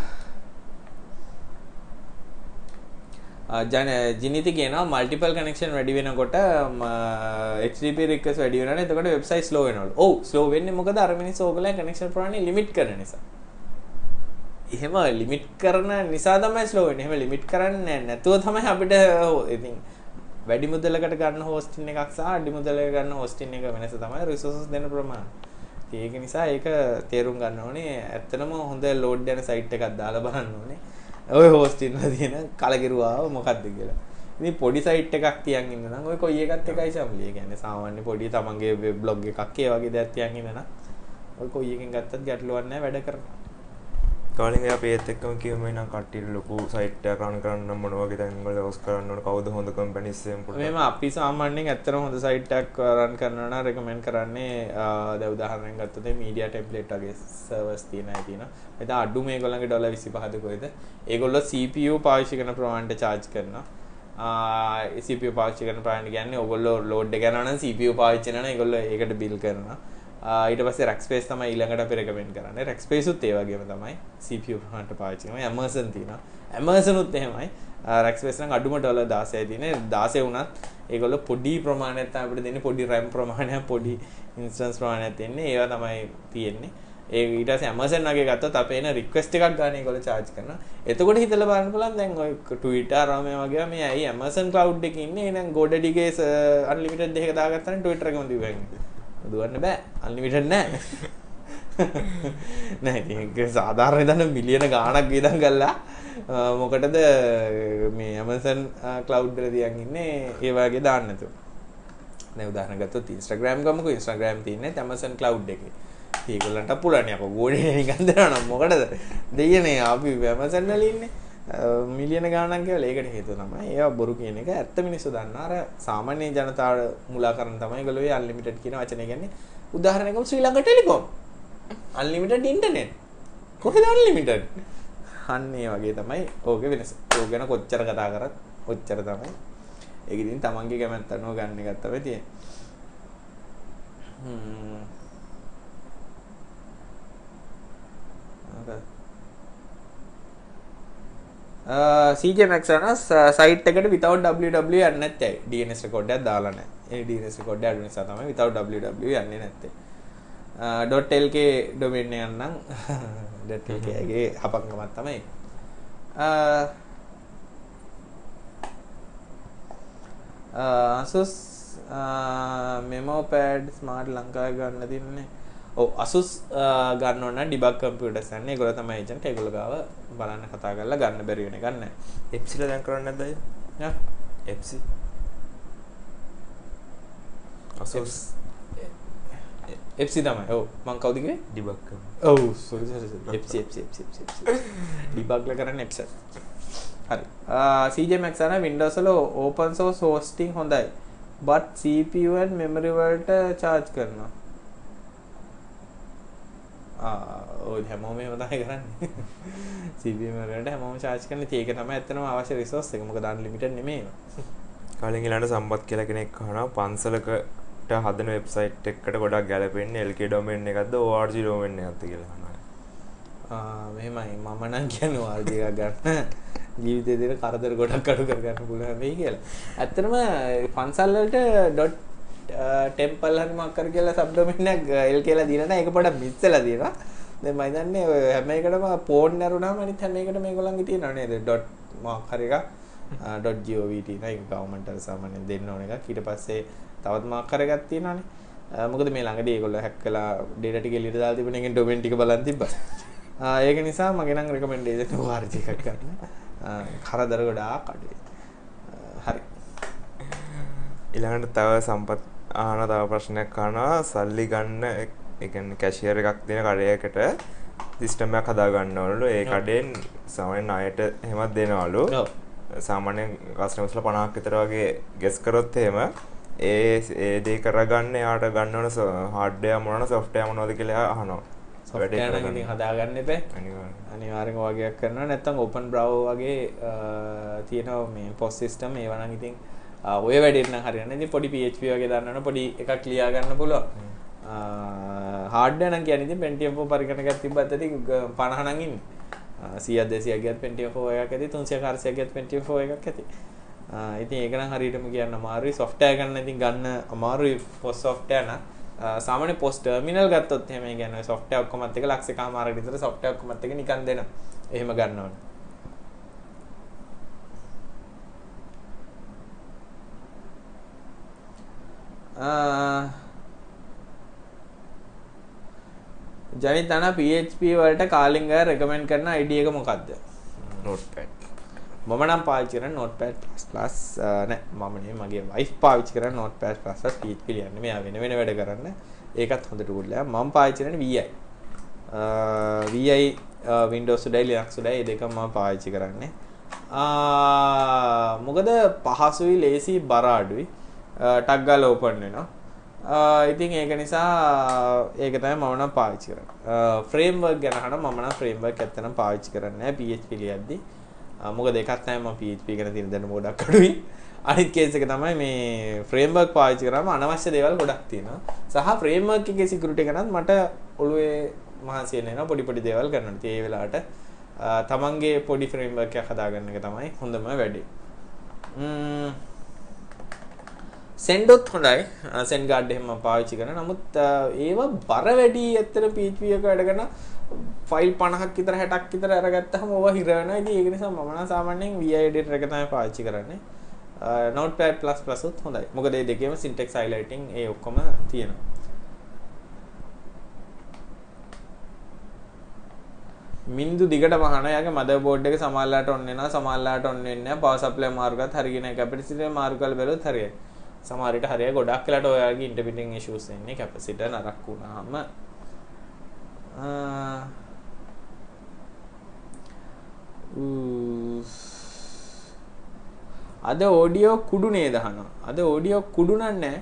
ජන ජිනිති කියනවා මල්ටිපල් කනෙක්ෂන් වැඩි වෙනකොට H T T P request වැඩි වෙනවනේ එතකොට වෙබ්සයිට් ස්ලෝ වෙනවලු. ඔව් ස්ලෝ වෙන්නේ මොකද අර මිනිස්සු ඕගොල්ලෝ කනෙක්ෂන් ප්‍රමාණය ලිමිට් කරන නිසා. එහෙම ලිමිට් කරන නිසා තමයි ස්ලෝ වෙන්නේ. එහෙම ලිමිට් කරන්නේ නැතුව තමයි අපිට ඉතින් වැඩි මුදලකට ගන්න hosting එකක් සහ අඩි මුදලකට ගන්න hosting එක වෙනස තමයි resources දෙන ප්‍රමාණය. ඒක නිසා ඒක තේරුම් ගන්න ඕනේ. ඇත්තටම හොඳ load යන site එකක් දාලා බලන්න ඕනේ. ඔය hosting වල තියෙන කලකිරුවාව මොකක්ද කියලා. ඉතින් පොඩි site එකක් තියන් ඉන්න නම් ඔය කොයි එකත් එකයි සම්ලි. ඒ කියන්නේ සාමාන්‍ය පොඩි තමන්ගේ web blog එකක් ඒ වගේ දෙයක් තියන් ඉන්න නම් ඔය කොයි එකෙන් ගත්තත් ගැටලුවක් නැහැ වැඩ කරනවා. කාලින් අපි ඒත් එක්කම කියමු නම් කට්ටියට ලොකු site එකක් run කරන්න මොන වගේ තැන් වල host කරන්න ඕන කවුද හොඳ companies එහෙම පොඩ්ඩක්. මේම අපි සාමාන්‍යයෙන් ඇත්තටම හොඳ site එකක් run කරනවා නම් recommend කරන්නේ දැන් උදාහරණයක් ගත්තොත් media template වගේ servers තියෙන අය තියෙනවා. එතන අඩු මේගොල්ලන්ගේ ඩොලර් විසිපහද කොයිද? ඒගොල්ලෝ C P U පාවිච්චි කරන ප්‍රමාණයට charge කරනවා. ආ C P U පාවිච්චි කරන ප්‍රමාණය කියන්නේ ඕගොල්ලෝ load එක යනවා නම් C P U පාවිච්චි කරනවා නම් ඒගොල්ලෝ ඒකට bill කරනවා. ඊට පස්සේ Rackspace තමයි ඊළඟට අපි recommend කරන්නේ. Rackspace උත් ඒ වගේම තමයි C P U ප්‍රමාණයට පාවිච්චි කරනවා. Amazon තියෙනවා. Amazon උත් එහෙමයි. Rackspace නම් අඩුම ඩොලර් දාසයයි තියෙන්නේ. දාසය වුණත් ඒගොල්ලෝ පොඩි ප්‍රමාණයක් තමයි අපිට දෙන්නේ. පොඩි RAM ප්‍රමාණයක්, පොඩි instance ප්‍රමාණයක් දෙන්නේ. ඒවා තමයි තියෙන්නේ. ඒ ඊට පස්සේ Amazon වගේ ගත්තොත් අපේ එන request එකක් ගන්න ඒගොල්ලෝ charge කරනවා. එතකොට හිතලා බලන්න පුළුවන් දැන් ඔය Twitter රාමයේ වගේ මේ ඇයි Amazon cloud එකේ ඉන්නේ. එහෙනම් GoDaddy ගේ unlimited දෙක දාගත්තා නම් Twitter එකම දිවෙන්නේ. දුවන්න බෑ unlimited නෑ. නෑ ඉතින් සාධාරණ දන්න මිලියන ගාණක් වියදම් කළා මොකටද මේ Amazon cloud වල තියන් ඉන්නේ ඒ වගේ දාන්න නැතුව. දැන් උදාහරණ ගත්තොත් Instagram ගමුකෝ. Instagram තියෙන්නේ Amazon cloud එකේ. ඒගොල්ලන්ට පුළුවන් අපෝ ගෝඩේ නිකන් දෙනවා නම් මොකටද දෙයනේ අපි Amazon වල ඉන්නේ මිලියන ගාණක් කියලා. ඒකට හේතුව තමයි ඒවා බොරු කියන එක. ඇත්ත මිනිස්සු දන්නා අර සාමාන්‍ය ජනතාවට මුලා කරන තමයි ඒගොල්ලෝ ඒ unlimited කියන වචනේ කියන්නේ. උදාහරණයක් Sri Lanka Telecom unlimited internet කොහෙද unlimited? අන්න ඒ වගේ තමයි ඕකේ වෙනස. ඕක ගැන කොච්චර කතා කරත් ඔච්චර තමයි. ඒක ඉතින් තමන්ගේ කැමැත්ත අනුව ගන්න එකක් තමයි තියෙන්නේ. හ්ම් C J Max යන සයිට් එකට without www යන්නේ නැත්තේ. D N S record එකක් දාලා නැහැ. ඒ D N S record එක අඩු නිසා තමයි without www යන්නේ නැත්තේ. .lk domain එක නම් .lk ගේ හපංගමක් තමයි. Asus memo pad smart ලංකාවේ ගන්න තින්නේ. ඔව් Asus ගන්න ඕන නම් debug computers යන්නේ. ඒගොල්ලෝ තමයි agent. ඒගොල්ලෝ ගාව බලන්න කතා කරලා ගන්න බැරි වෙන එකක් නැහැ. F C ලා දැන් කරන්නේ නැද්ද අයියා? යා F C Asus F C තමයි. ඔව් මං කවුද කිව්වේ? debug කරන. ඔව් sorry sorry sorry. F C F C F C F C debug ලා කරන්නේ F C. හරි. C J Max යන Windows වල open source hosting හොඳයි. but C P U and memory වලට charge කරනවා. ආ ඔය හැමෝම එහෙම තමයි කරන්නේ. C P U memory වලට හැමෝම charge කරන්නේ. ඒක තමයි ඇත්තටම අවශ්‍ය resource එක. මොකද unlimited නෙමෙයි. කලින් ඊළඟ සම්පත් කියලා කෙනෙක් අහනවා පන්සලකට හදන වෙබ්සයිට් එකකට ගොඩක් ගැලපෙන්නේ L K domain එකක්ද O R G domain එකක්ද කියලා අහනවා. ආ මෙහෙමයි මම නම් කියන්නේ O R G එකක් ගන්න. ජීවිතේ දෙන කරදර ගොඩක් අඩු කරගන්න පුළුවන් වෙයි කියලා. ඇත්තටම පන්සල් වලට .temple හරි මොකක් කර කියලා සබ් ඩොමේන් එක L K ලා දීලා නැහැ. ඒක පොඩක් මිස් වෙලා තියෙනවා. දැන් මම හිතන්නේ ඔය හැම එකටම පෝන් නරුණාම අනිත් හැම එකටම මේගොල්ලන්ගේ තියෙනව නේද? .මොකක් හරි එක .govt නේද? ගවර්න්මන්ට් වල සාමාන්‍යයෙන් දෙන්න ඕන එකක්. ඊට පස්සේ තවත් මොකක් හරි එකක් තියෙනවානේ. මොකද මේ ළඟදී ඒගොල්ලෝ හැක් කළා data ටික එළියට දාලා තිබුණ එකෙන් ඩොමේන් ටික බලන් තිබ්බා. ඒක නිසා මගේ නම් රෙකමෙන්ඩේෂන් O R G එකක් ගන්න. කරදර ගොඩාක් අඩුයි. හරි. ඊළඟට තව සම්පත් අහන තව ප්‍රශ්නයක් අහනවා සල්ලි ගන්න ඒ කියන්නේ කැෂියර් එකක් දෙන කඩයකට සිස්ටම් එකක් හදා ගන්නවලු. ඒ කඩෙන් සාමාන්‍යයෙන් ණයට එහෙමත් දෙනවලු. ඔව්. සාමාන්‍යයෙන් කස්ටමර්ස්ලා පනහක් විතර වගේ ගෙස් කරොත් එහෙම ඒ ඒ දේ කරගන්න යාට ගන්න ඕන හાર્ඩ්වෙයාර් මොනවාද සොෆ්ට්වෙයාර් මොනවද කියලා අහනවා. සොෆ්ට්වෙයාර් නම් ඉතින් හදාගන්න එපා. අනිවාර්යෙන්. අනිවාර්යෙන්ම වගේක් කරනවා. නැත්නම් open browser වගේ තියෙනවා මේ post system ඒවා නම් ඉතින් ඔය වැඩේට නම් හරියන්නේ. ඉතින් පොඩි P H P වගේ දන්නවනේ පොඩි එකක් ලියා ගන්න පුළුවන්. හાર્ඩ්වෙයාර් නම් කියන්නේ ඉතින් Pentium four පරිගණකයක් තිබ්බත් ඉතින් පනහ නම් ඉන්නේ. සීයක් දෙසීයක් ගියත් Pentium four එකක් ඇති තුන්සිය හාරසියක් ගියත් Pentium four එකක් ඇති. ඉතින් ඒක නම් හරියටම කියන්න අමාරුයි. software ගන්න ඉතින් ගන්න අමාරුයි post software නම්. සාමාන්‍ය post terminal ගත්තොත් එහෙම කියන්නේ software ඔක්කොමත් එක ලක්ෂ එකමාරකට විතර software ඔක්කොමත් එක නිකන් දෙනවා. එහෙම ගන්න ඕනේ. ජනිත් අනා P H P වලට කාලින් ගා රෙකමෙන්ඩ් කරන I D එක මොකක්ද? notepad. මම නම් පාවිච්චි කරන්නේ notepad plus plus නෑ මම නෙමෙයි මගේ wife පාවිච්චි කරන්නේ notepad plus plus P H P ලියන්නේ. මෙයා වෙන වෙන වැඩ කරන්න. ඒකත් හොඳට උගුල්ලා. මම පාවිච්චි කරන්නේ V I. V I Windows උඩයි Linux උඩයි ඒ දෙකම මම පාවිච්චි කරන්නේ. ආ මොකද පහසුයි ලේසි බර අඩුයි. ටක් ගාලා ඕපන් වෙනවා. ඉතින් ඒක නිසා ඒක තමයි මම නම් පාවිච්චි කරන්නේ. ෆ්‍රේම්වර්ක් ගැන අහනවා මම නම් ෆ්‍රේම්වර්ක් ඇත්තටම පාවිච්චි කරන්නේ නැහැ P H P ලියද්දී. මොකද එකක් තමයි මම P H P ගැන තියෙන දැනුම ගොඩක් අඩුයි. අනිත් කේස් එක තමයි මේ ෆ්‍රේම්වර්ක් පාවිච්චි කරාම අනවශ්‍ය දේවල් ගොඩක් තියෙනවා. සහ ෆ්‍රේම්වර්ක් එකේ සිකියුරිටි ගැනත් මට ඔළුවේ මහන්සි වෙනවා පොඩි පොඩි දේවල් කරන්න. ඉතින් ඒ වෙලාවට තමන්ගේ පොඩි ෆ්‍රේම්වර්ක් එකක් හදාගන්න එක තමයි හොඳම වැඩේ. ම්ම් සෙන්ඩොත් හොඳයි. සෙන්ඩ් ගාඩ් එහෙම මම පාවිච්චි කරනවා. නමුත් ඒව බර වැඩි ඇත්තට P H P එක වැඩ කරන ෆයිල් පනහක් විතර හැටක් විතර අරගත්තාම ඕවා හිර වෙනවා. ඉතින් ඒක නිසා මම නම් සාමාන්‍යයෙන් V I editor එක තමයි පාවිච්චි කරන්නේ. notepad plus plus උත් හොඳයි. මොකද මේ දෙකේම syntax highlighting ඒ ඔක්කොම තියෙනවා. මින්දු දිගට වහන යාගේ motherboard එක සමාල්ලාට ඔන් වෙනවා සමාල්ලාට ඔන් වෙන්නේ නැහැ. power supply මාර්ගات හරියගෙන capacity මාර්ගවල බැලුවොත් හරියයි. සමහර විට හරියයි ගොඩක් වෙලාට ඔයාලගේ intermittent issues එන්නේ capacity නරක් වුණාම. අද ඔඩියෝ කුඩු නේද අහනවා. අද ඔඩියෝ කුඩු නන්නේ.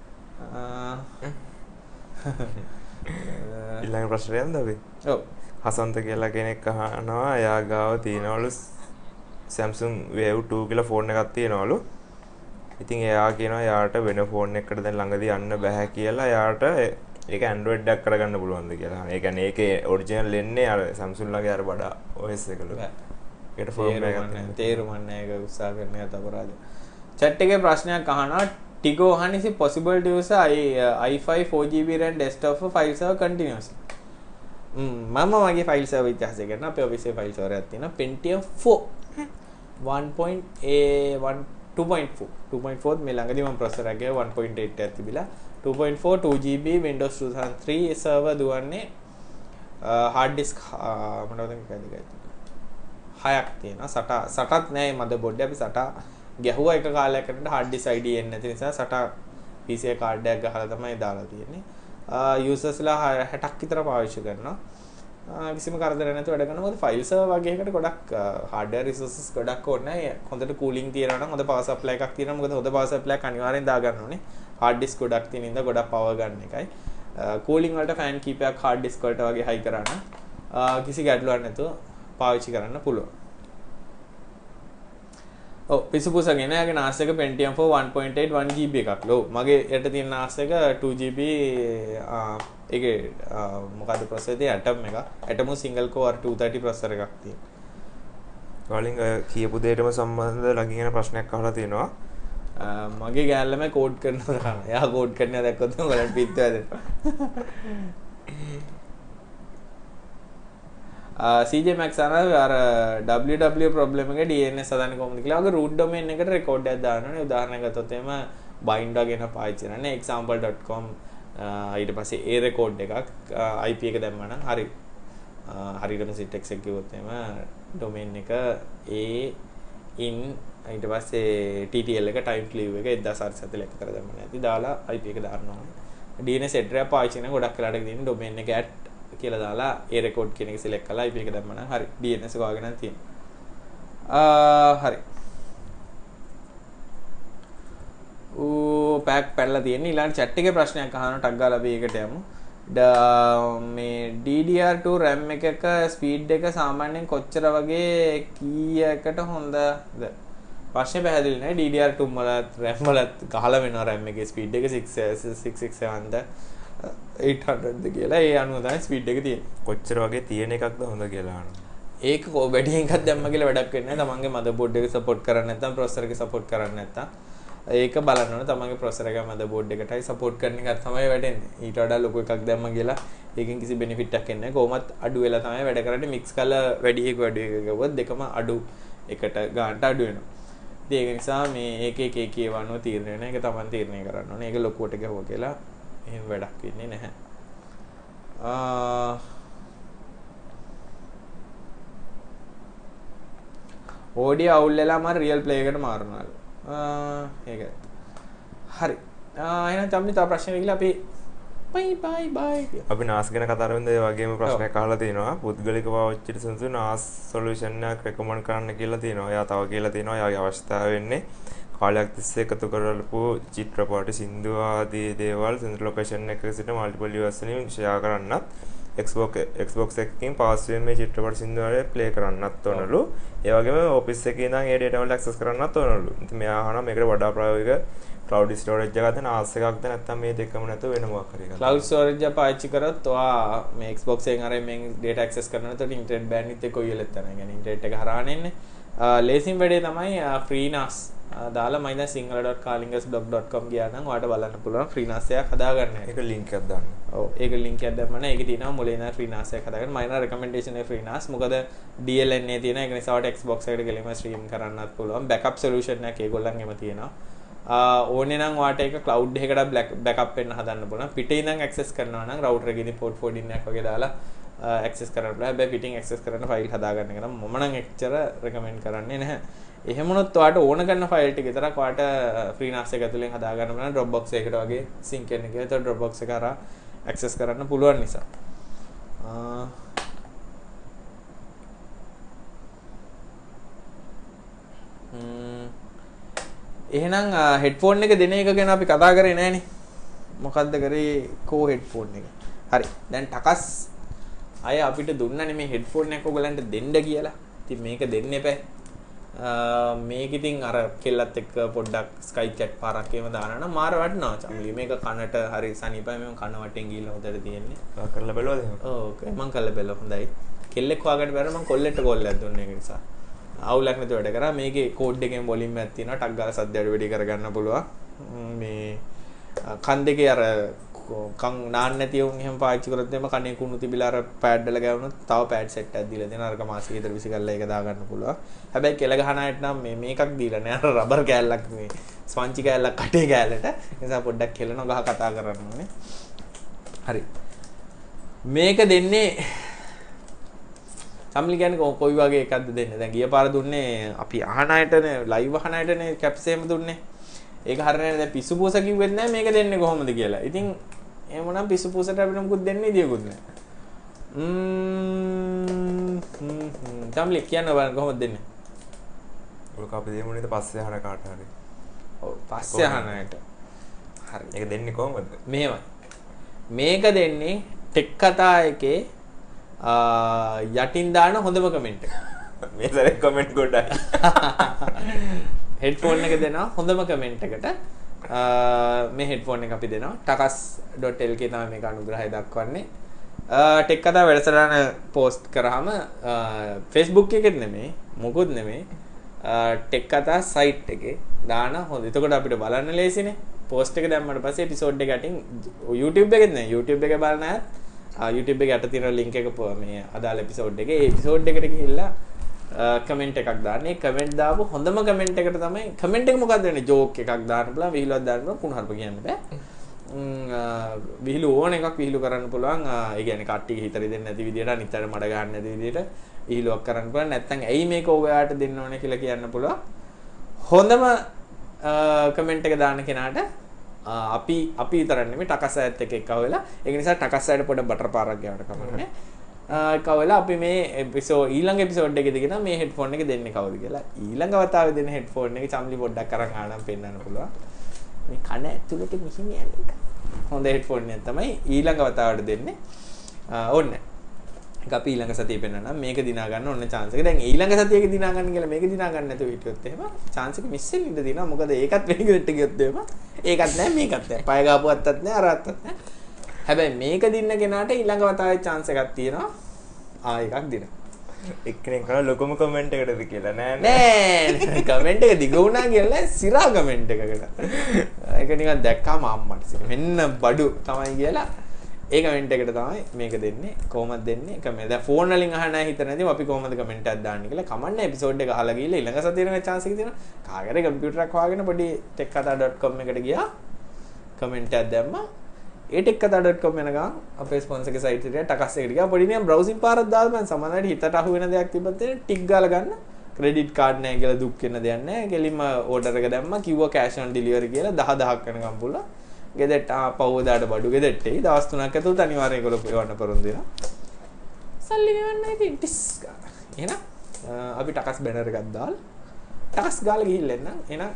ඊළඟ ප්‍රශ්නේ යන්නද අපි? ඔව්. හසන්ත කියලා කෙනෙක් අහනවා එයා ගාව තියෙනවලු Samsung Wave two කියලා ෆෝන් එකක් තියෙනවලු. ඉතින් එයා කියනවා එයාට වෙන ෆෝන් එකකට දැන් ළඟදී යන්න බෑ කියලා. එයාට ඒක Android එකක් කරගන්න පුළුවන්ද කියලා. ඒ කියන්නේ ඒකේ ඔරිජිනල් එන්නේ අර Samsung ලගේ අර බඩ O S එකලු. ඒකට ෆෝම් එකක් තියෙනවා. තේරුම් නැහැ ඒක උත්සාහ කරන එක අපරාධ. chat එකේ ප්‍රශ්නයක් අහනවා Tigo අහන්නේ is it possible to use i five four G B RAM desktop for file server continuously. මම මගේ ෆයිල් සර්වර් ඉතිහාසය කරන අපේ ඔෆිස් එකේ ෆයිල් සර්වර් එකක් තියෙනවා Pentium four one point one two point four two point four මේ ළඟදී මම ප්‍රොසෙසර් එකේ one point eight එකක් තිබිලා two point four two G B Windows two thousand three server දුවන්නේ hard disk මොනවද කියන්නේ හයක් තියෙනවා සට සටත් නෑ මදර්බෝඩ් එක අපි සට ගැහුවා එක කාලයක් කරනකොට hard disk I D එන්නේ නැති නිසා සට P C කාඩ් එකක් ගහලා තමයි දාලා තියෙන්නේ users ලා sixty ක් විතර පාවිච්චි කරනවා කිසිම කරදරයක් නැතුව වැඩ කරනවා මොකද ෆයිල් සර්වර් වගේ එකකට ගොඩක් hardware resources ගොඩක් ඕනේ නැහැ හොඳට cooling තියෙනවා නම් හොඳ power supply එකක් තියෙනවා මොකද හොඳ power supply එකක් අනිවාර්යෙන් දා ගන්න ඕනේ hard disk ගොඩක් තියෙන ඉඳ ගොඩක් power ගන්න එකයි cooling වලට fan කීපයක් hard disk වලට වගේ high කරාන කිසි ගැටලුවක් නැතුව පාවිච්චි කරන්න පුළුවන් ඔව් පිසුපුසගෙන යාගේ නාස් එක Pentium four one point eight one G B එකක් ලෝ මගේ යට තියෙන නාස් එක two G B ඒකේ මොකද්ද ප්‍රොසෙසර් එක Atom එක Atom single core two thirty processor එකක් තියෙනවා වලින් කියපු දෙයටම සම්බන්ධ ළඟින් යන ප්‍රශ්නයක් අහලා තියෙනවා මගේ ගෑල්ලම කෝඩ් කරනවා දාන එයා කෝඩ් කරනවා දැක්කොත් ඔයාලට පිට වැදෙනවා C J Max අර අර W W problem එකේ D N S හදන්නේ කොහොමද කියලා ඔගේ root domain එකට record එකක් දාන්න ඕනේ උදාහරණයක් ගත්තොත් එහෙම bind වගේ වෙන පාවිච්චි කරන්නේ example dot com ඊට පස්සේ ඒ record එකක් I P එක දැම්මම නම් හරි හරියටම syntax එක කිව්වොත් එහෙම domain එක a in ඊට පස්සේ T T L එක time cleave එක one thousand seven hundred forty-one විතර දැම්ම නැති දාලා I P එක දාන්න ඕනේ D N S address පාවිච්චි කරන ගොඩක් වෙලාට තියෙන domain එක at කියලා දාලා ඒ රෙකෝඩ් කියන එක සිලෙක්ට් කරලා I P එක දැම්ම නම් හරි D N S එක වගේ නම් තියෙනවා ආ හරි ඌ පැක් පැනලා තියෙන්නේ ඊළඟ chat එකේ ප්‍රශ්නයක් අහනවා ටක් ගාලා අපි ඒකට යමු මේ D D R two RAM එකක ස්පීඩ් එක සාමාන්‍යයෙන් කොච්චර වගේ කීයකට හොඳද ප්‍රශ්නේ පැහැදිලි නෑ D D R two වලත් RAM වලත් ගහලා වෙනවා RAM එකේ ස්පීඩ් එක six six six seven ද eight hundred ද කියලා ඒ අනුව තමයි ස්පීඩ් එක තියෙන්නේ. කොච්චර වගේ තියෙන එකක්ද හොඳ කියලා අහනවා. ඒක කො වැඩි එකක් දැම්ම කියලා වැඩක් වෙන්නේ නැහැ. තමන්ගේ මදර්බෝඩ් එක සපෝට් කරන්නේ නැත්නම් ප්‍රොසෙසර් එක සපෝට් කරන්නේ නැත්නම් ඒක බලන්න ඕනේ තමන්ගේ ප්‍රොසෙසර් එක මදර්බෝඩ් එකටයි සපෝට් කරන එක තමයි වැඩෙන්නේ. ඊට වඩා ලොකු එකක් දැම්ම කියලා ඒකෙන් කිසි බෙනිෆිට් එකක් එන්නේ නැහැ. කොහොමත් අඩු වෙලා තමයි වැඩ කරන්නේ. මික්ස් කරලා වැඩි එක වැඩි එක ගවුවොත් දෙකම අඩු එකට ගන්නට අඩු වෙනවා. ඉතින් ඒක නිසා මේ එක එක එක කියවන්නව තීරණය වෙන එක තමන් තීරණය කරන්න ඕනේ. ඒක ලොකුවට ගහුවා කියලා එහෙම වැඩක් වෙන්නේ නැහැ. ආ ඕඩියෝ අවුල් වෙලා මම රියල් ප්ලේ එකට මාරුනාලු. ආ ඒක. හරි. ආ එහෙනම් තමයි තව ප්‍රශ්න වෙගිලා අපි බයි බයි බයි. අපි නාස් ගැන කතා කරමින්ද ඒ වගේම ප්‍රශ්නයක් අහලා තිනවා. පුද්ගලික පාවිච්චිට සුදුසු නාස් සොලියුෂන් එකක් රෙකමන්ඩ් කරන්න කියලා තියෙනවා. එයා තව කියලා තියෙනවා එයාගේ අවශ්‍යතාවය වෙන්නේ කාලයක් තිස්සේ එකතු කරලපු චිත්‍රපට සින්දු ආදී දේවල් සෙන්ටර් ලොකේෂන් එකක සිට මල්ටිපල් යූසර්ස් වලින් ෂෙයා කරන්නත් Xbox Xbox එකකින් පාස්වර්ඩ් මේ චිත්‍රපට සින්දු වල ප්ලේ කරන්නත් ඕනලු. ඒ වගේම ඔෆිස් එකේ ඉඳන් ඒ ඩේටා වලට ඇක්සස් කරන්නත් ඕනලු. ඉතින් මෙයා අහනවා මේකට වඩා ප්‍රායෝගික cloud storage එකක්ද නාස් එකක්ද නැත්නම් මේ දෙකම නැතුව වෙන මොකක් හරි එකක්ද? cloud storage එක පාවිච්චි කරොත් ඔයා මේ Xbox එකෙන් අර මේ data access කරනකොට internet bandwidth එක කොයි වෙලෙත් යනවා. يعني internet එක හරහාන එන්නේ. ලේසින් වැඩේ තමයි free nas දාලා මම දැන් sinhala dot kalingas blog dot com ගියා නම් ඔයාලට බලන්න පුළුවන් free nas එකක් හදාගන්න. ඒක link එකක් දාන්න. ඔව් ඒක link එකක් දැම්ම නම් ඒකේ තියෙනවා මුලින් ඉඳන් free nas එකක් හදාගන්න. මම recommendation එක free nas. මොකද D L N A තියෙන ඒක නිසා ඔයාලට Xbox එකට ගෙලින්ම stream කරන්නත් පුළුවන්. backup solution එකක් ඒගොල්ලන්ගෙම තියෙනවා. ආ ඕනේ නම් ඔයාලට ඒක cloud එකකට backup වෙන්න හදන්න පුළුවන්. පිටේ ඉඳන් access කරනවා නම් router එකේ ඉඳන් port forwarding එකක් වගේ දාලා access කරන්න පුළුවන්. හැබැයි පිටින් access කරන file හදාගන්න එක නම් මම නම් එච්චර recommend කරන්නේ නැහැ. එහෙම වුණොත් ඔයාලට ඕන කරන file ටික විතරක් ඔයාලට free nas එක ඇතුලෙන් හදාගන්න පුළුවන්. Dropbox එකකට වගේ sync වෙන්න කියලා. ඒතකොට Dropbox එක හරහා access කරන්න පුළුවන් නිසා. ආ ම්ම් එහෙනම් headphone එක දෙන එක ගැන අපි කතා කරේ නෑනේ. මොකද්ද කරේ කෝ headphone එක. හරි. දැන් ටකස් අය අපිට දුන්නනේ මේ headphone එක ඔයගලන්ට දෙන්න කියලා. ඉතින් මේක දෙන්න එපා. මේක ඉතින් අර කෙල්ලත් එක්ක පොඩ්ඩක් Skype chat පාරක් එහෙම දානවා නම් මාර වටනවා චම්ලි. මේක කනට හරි සනීපයි. මම කන වටෙන් ගිහිල්ලා හොදට තියෙන්නේ. ඔයා කරලා බලුවද එහෙම? ඔව් ඕකේ මම කරලා බලුවා හොඳයි. කෙල්ලෙක් හොයාගන්න බැර මම කොල්ලෙක්ට කෝල් එකක් දුන්නේ ඒක නිසා. අවුලක් නැතුව වැඩ කරා. මේකේ කෝඩ් එකෙන් වොලියම් එකක් තියෙනවා. ටක් ගාලා සද්ද අඩු වැඩි කරගන්න පුළුවන්. මේ කන් දෙකේ අර කන් නාන්න නැති උන් එහෙම පාවිච්චි කරොත් එimhe කනේ කුණු තිබිලා අර පෑඩ් වල ගෑවුනොත් තව පෑඩ් සෙට් එකක් දීලා දෙනවා. අරක මාසෙ විතර විසි කරලා ඒක දා ගන්න පුළුවන්. හැබැයි කෙල ගහන අයට නම් මේ මේකක් දීලා නෑ. අර රබර් කෑල්ලක් මේ ස්පන්චි කෑල්ලක් කටේ කෑල්ලට. ඒ නිසා පොඩ්ඩක් කෙලනවා ගහ කතා කරන්න ඕනේ. හරි. මේක දෙන්නේ සම්ලි කියන්නේ කොයි වගේ එකක්ද දෙන්නේ? දැන් ගිය පාර දුන්නේ අපි අහන අයටනේ ලයිව් අහන අයටනේ කැප්ස් එහෙම දුන්නේ. ඒක හරියනේ දැන් පිස්සු පූස කිව්වෙත් නැහැ මේක දෙන්නේ කොහොමද කියලා. ඉතින් එහෙමනම් පිස්සු පූසට අපිට මොකුත් දෙන්නේ ඉදියකුත් නැහැ. ම්ම් හ්ම් සම්ලි කියන්න බලන්න කොහොමද දෙන්නේ? ඔක අපි දෙමු නේද පස්සේ අහන කාට හරි. ඔව් පස්සේ අහන අයට. හරි. ඒක දෙන්නේ කොහොමද? මෙහෙමයි. මේක දෙන්නේ ටෙක් කතා එකේ යටින් දාන හොඳම කමෙන්ට් එක. මේ සැරේ කමෙන්ට් ගොඩයි. හෙඩ්ෆෝන් එක දෙනවා හොඳම කමෙන්ට් එකට. මේ හෙඩ්ෆෝන් එක අපි දෙනවා takas.lk තමයි මේක අනුග්‍රහය දක්වන්නේ. ටෙක් කතා වැඩසටහන පෝස්ට් කරාම Facebook එකෙත් නෙමෙයි මොකුත් නෙමෙයි ටෙක් කතා සයිට් එකේ දාන හොඳ. එතකොට අපිට බලන්න ලේසිනේ. පෝස්ට් එක දැම්මට පස්සේ එපිසෝඩ් එක යටින් YouTube එකෙත් නේ YouTube එක බලන අයත් YouTube එක යට තියෙන link එක මේ අදාළ එපිසෝඩ් එකේ ඒ එපිසෝඩ් එකට ගිහිල්ලා කමෙන්ට් එකක් දාන්න. ඒ කමෙන්ට් දාපු හොඳම කමෙන්ට් එකට තමයි කමෙන්ට් එක මොකක්ද වෙන්නේ? ජෝක් එකක් දාන්න පුළුවන්, විහිළුවක් දාන්න පුළුවන්, කුණහරුප කියන්න බෑ. විහිළු ඕන එකක් විහිළු කරන්න පුළුවන්. ඒ කියන්නේ කට්ටිය හිතරි දෙන්නේ නැති විදියට, අනිත්තට මඩ ගන්න නැති විදියට විහිළුවක් කරන්න පුළුවන්. නැත්නම් ඇයි මේක ඔයාට දෙන්න ඕනේ කියලා කියන්න පුළුවන්. හොඳම කමෙන්ට් එක දාන්න කෙනාට අපි අපි විතරක් නෙමෙයි ටකස් අයත් එක්ක එකව වෙලා ඒක නිසා ටකස් අයට පොඩ බටර් පාරක් ගාවට කමන්නේ. එකව වෙලා අපි මේ එපිසෝඩ් ඊළඟ එපිසෝඩ් එකේදී කියන මේ හෙඩ්ෆෝන් එක දෙන්නේ කවුද කියලා. ඊළඟ වතාවේ දෙන හෙඩ්ෆෝන් එක චම්ලි පොඩ්ඩක් අරන් ආනම් පෙන්නන්න පුළුවන්. මේ කන ඇතුළට මිහිම යන එක. හොඳ හෙඩ්ෆෝන් එකක් තමයි ඊළඟ වතාවට දෙන්නේ. ඕන්න. ඒක අපි ඊළඟ සතියේ පෙන්නනවා. මේක දිනා ගන්න ඕන chance එක. දැන් ඊළඟ සතියේක දිනා ගන්න කියලා මේක දිනා ගන්න නැතුව හිටියොත් එහෙම chance එක මිස් වෙන්න ඉඩ තියෙනවා. මොකද ඒකත් වෙන ගෙට ගියොත් එහෙම ඒකත් නැහැ මේකත් නැහැ. පය ගාපු අත්තත් නැහැ අර අත්තත් නැහැ. හැබැයි මේක දින්න කෙනාට ඊළඟ වතාවේ chance එකක් තියෙනවා. ආ එකක් දින. එක්කෙනෙක් කරා ලොකම කමෙන්ට් එකටද කියලා නෑ නෑ කමෙන්ට් එක දිග වුණා කියලා සිරා කමෙන්ට් එකකට. ඒක නිකන් දැක්කම අම්මට සිර මෙන්න බඩු තමයි කියලා ඒ කමෙන්ට් එකට තමයි මේක දෙන්නේ. කොහොමද දෙන්නේ? කමෙන්ට් දැන් ෆෝන් වලින් අහන්න හිතන නැතිව අපි කොහොමද කමෙන්ට් එකක් දාන්නේ කියලා කමන්න එපිසෝඩ් එක අහලා ගිහලා ඊළඟ සතියේ වෙන chance එක තියෙනවා. කාගේරේ කම්පියුටරයක් හොයාගෙන පොඩි ටෙක් කතා ඩොට් කොම් එකට ගියා. කමෙන්ට් එකක් දැම්මා. ඒ ටෙක් කතා ඩොට් කොම් එනකම් අපේ ස්පොන්සර් එකේ සයිට් එකට ටකස් එකට ගියා. පොඩි නිකන් බ්‍රවුසින් පාරක් දාලා මම සමහරවිට හිතට අහු වෙන දෙයක් තිබ්බත් ටික් ගාලා ගන්න. ක්‍රෙඩිට් කාඩ් නැහැ කියලා දුක් වෙන දෙයක් නැහැ. කෙලින්ම ඕඩර් එක දැම්මා. කිව්වා කෑෂ් ඔන් ඩිලිවරි කියලා දහ දහක් වෙනකම් පුළුවන්. ගෙදරට පවදාට බඩු ගෙදරට එයි දවස් තුනක් ඇතුළත අනිවාර්යයෙන් ඒගොල්ලෝ එවන්න පොරොන්දු වෙනවා. සල්ලි ගෙවන්න ඉතින් ටිස් ගාලා. එහෙනම් අපි ටකස් බැනර් එකක් දාලා ටකස් ගාලා ගිහිල්ලා එන්න. එහෙනම්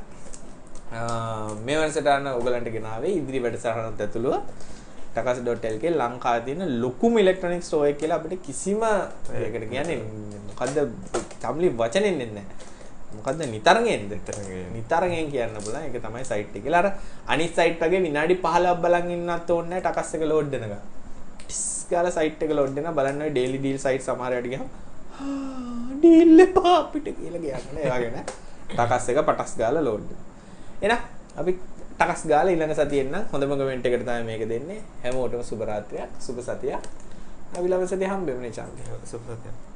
මේ වැඩසටහන ඔයගලන්ට ගෙනාවේ ඉදිරි වැඩසටහනත් ඇතුළුව takas.lk ලංකාවේ තියෙන ලොකුම ඉලෙක්ට්‍රොනික ස්ටෝර් එක කියලා අපිට කිසිම ඒකට කියන්නේ මොකද්ද තම්ලි වචනෙන් දෙන්නේ නැහැ. මොකද්ද නිතරගෙන්ද? නිතරගෙන් කියන්න බලන්න. ඒක තමයි සයිට් එක. කියලා අර අනිත් සයිට් වගේ විනාඩි පහළොවක් බලන් ඉන්නත් ඕනේ නැහැ ටකස් එක ලෝඩ් වෙනකන්. ටිස් ගාලා සයිට් එක ලෝඩ් වෙනවා බලන්න ඔය ඩේලි ඩීල් සයිට් සමහර වෙලාවට ගියාම ඩීල් එපා අපිට කියලා කියන්නේ. ඒ වගේ නෑ. ටකස් එක පටස් ගාලා ලෝඩ් වෙනවා. එහෙනම් අපි ටකස් ගාලා ඊළඟ සතියේ එන්න හොඳම කමෙන්ට් එකට තමයි මේක දෙන්නේ. හැමෝටම සුබ රාත්‍රියක් සුබ සතියක්. අපි ළඟ සතියේ හම්බෙමු නේ චාන්ති. සුබ සතියක්.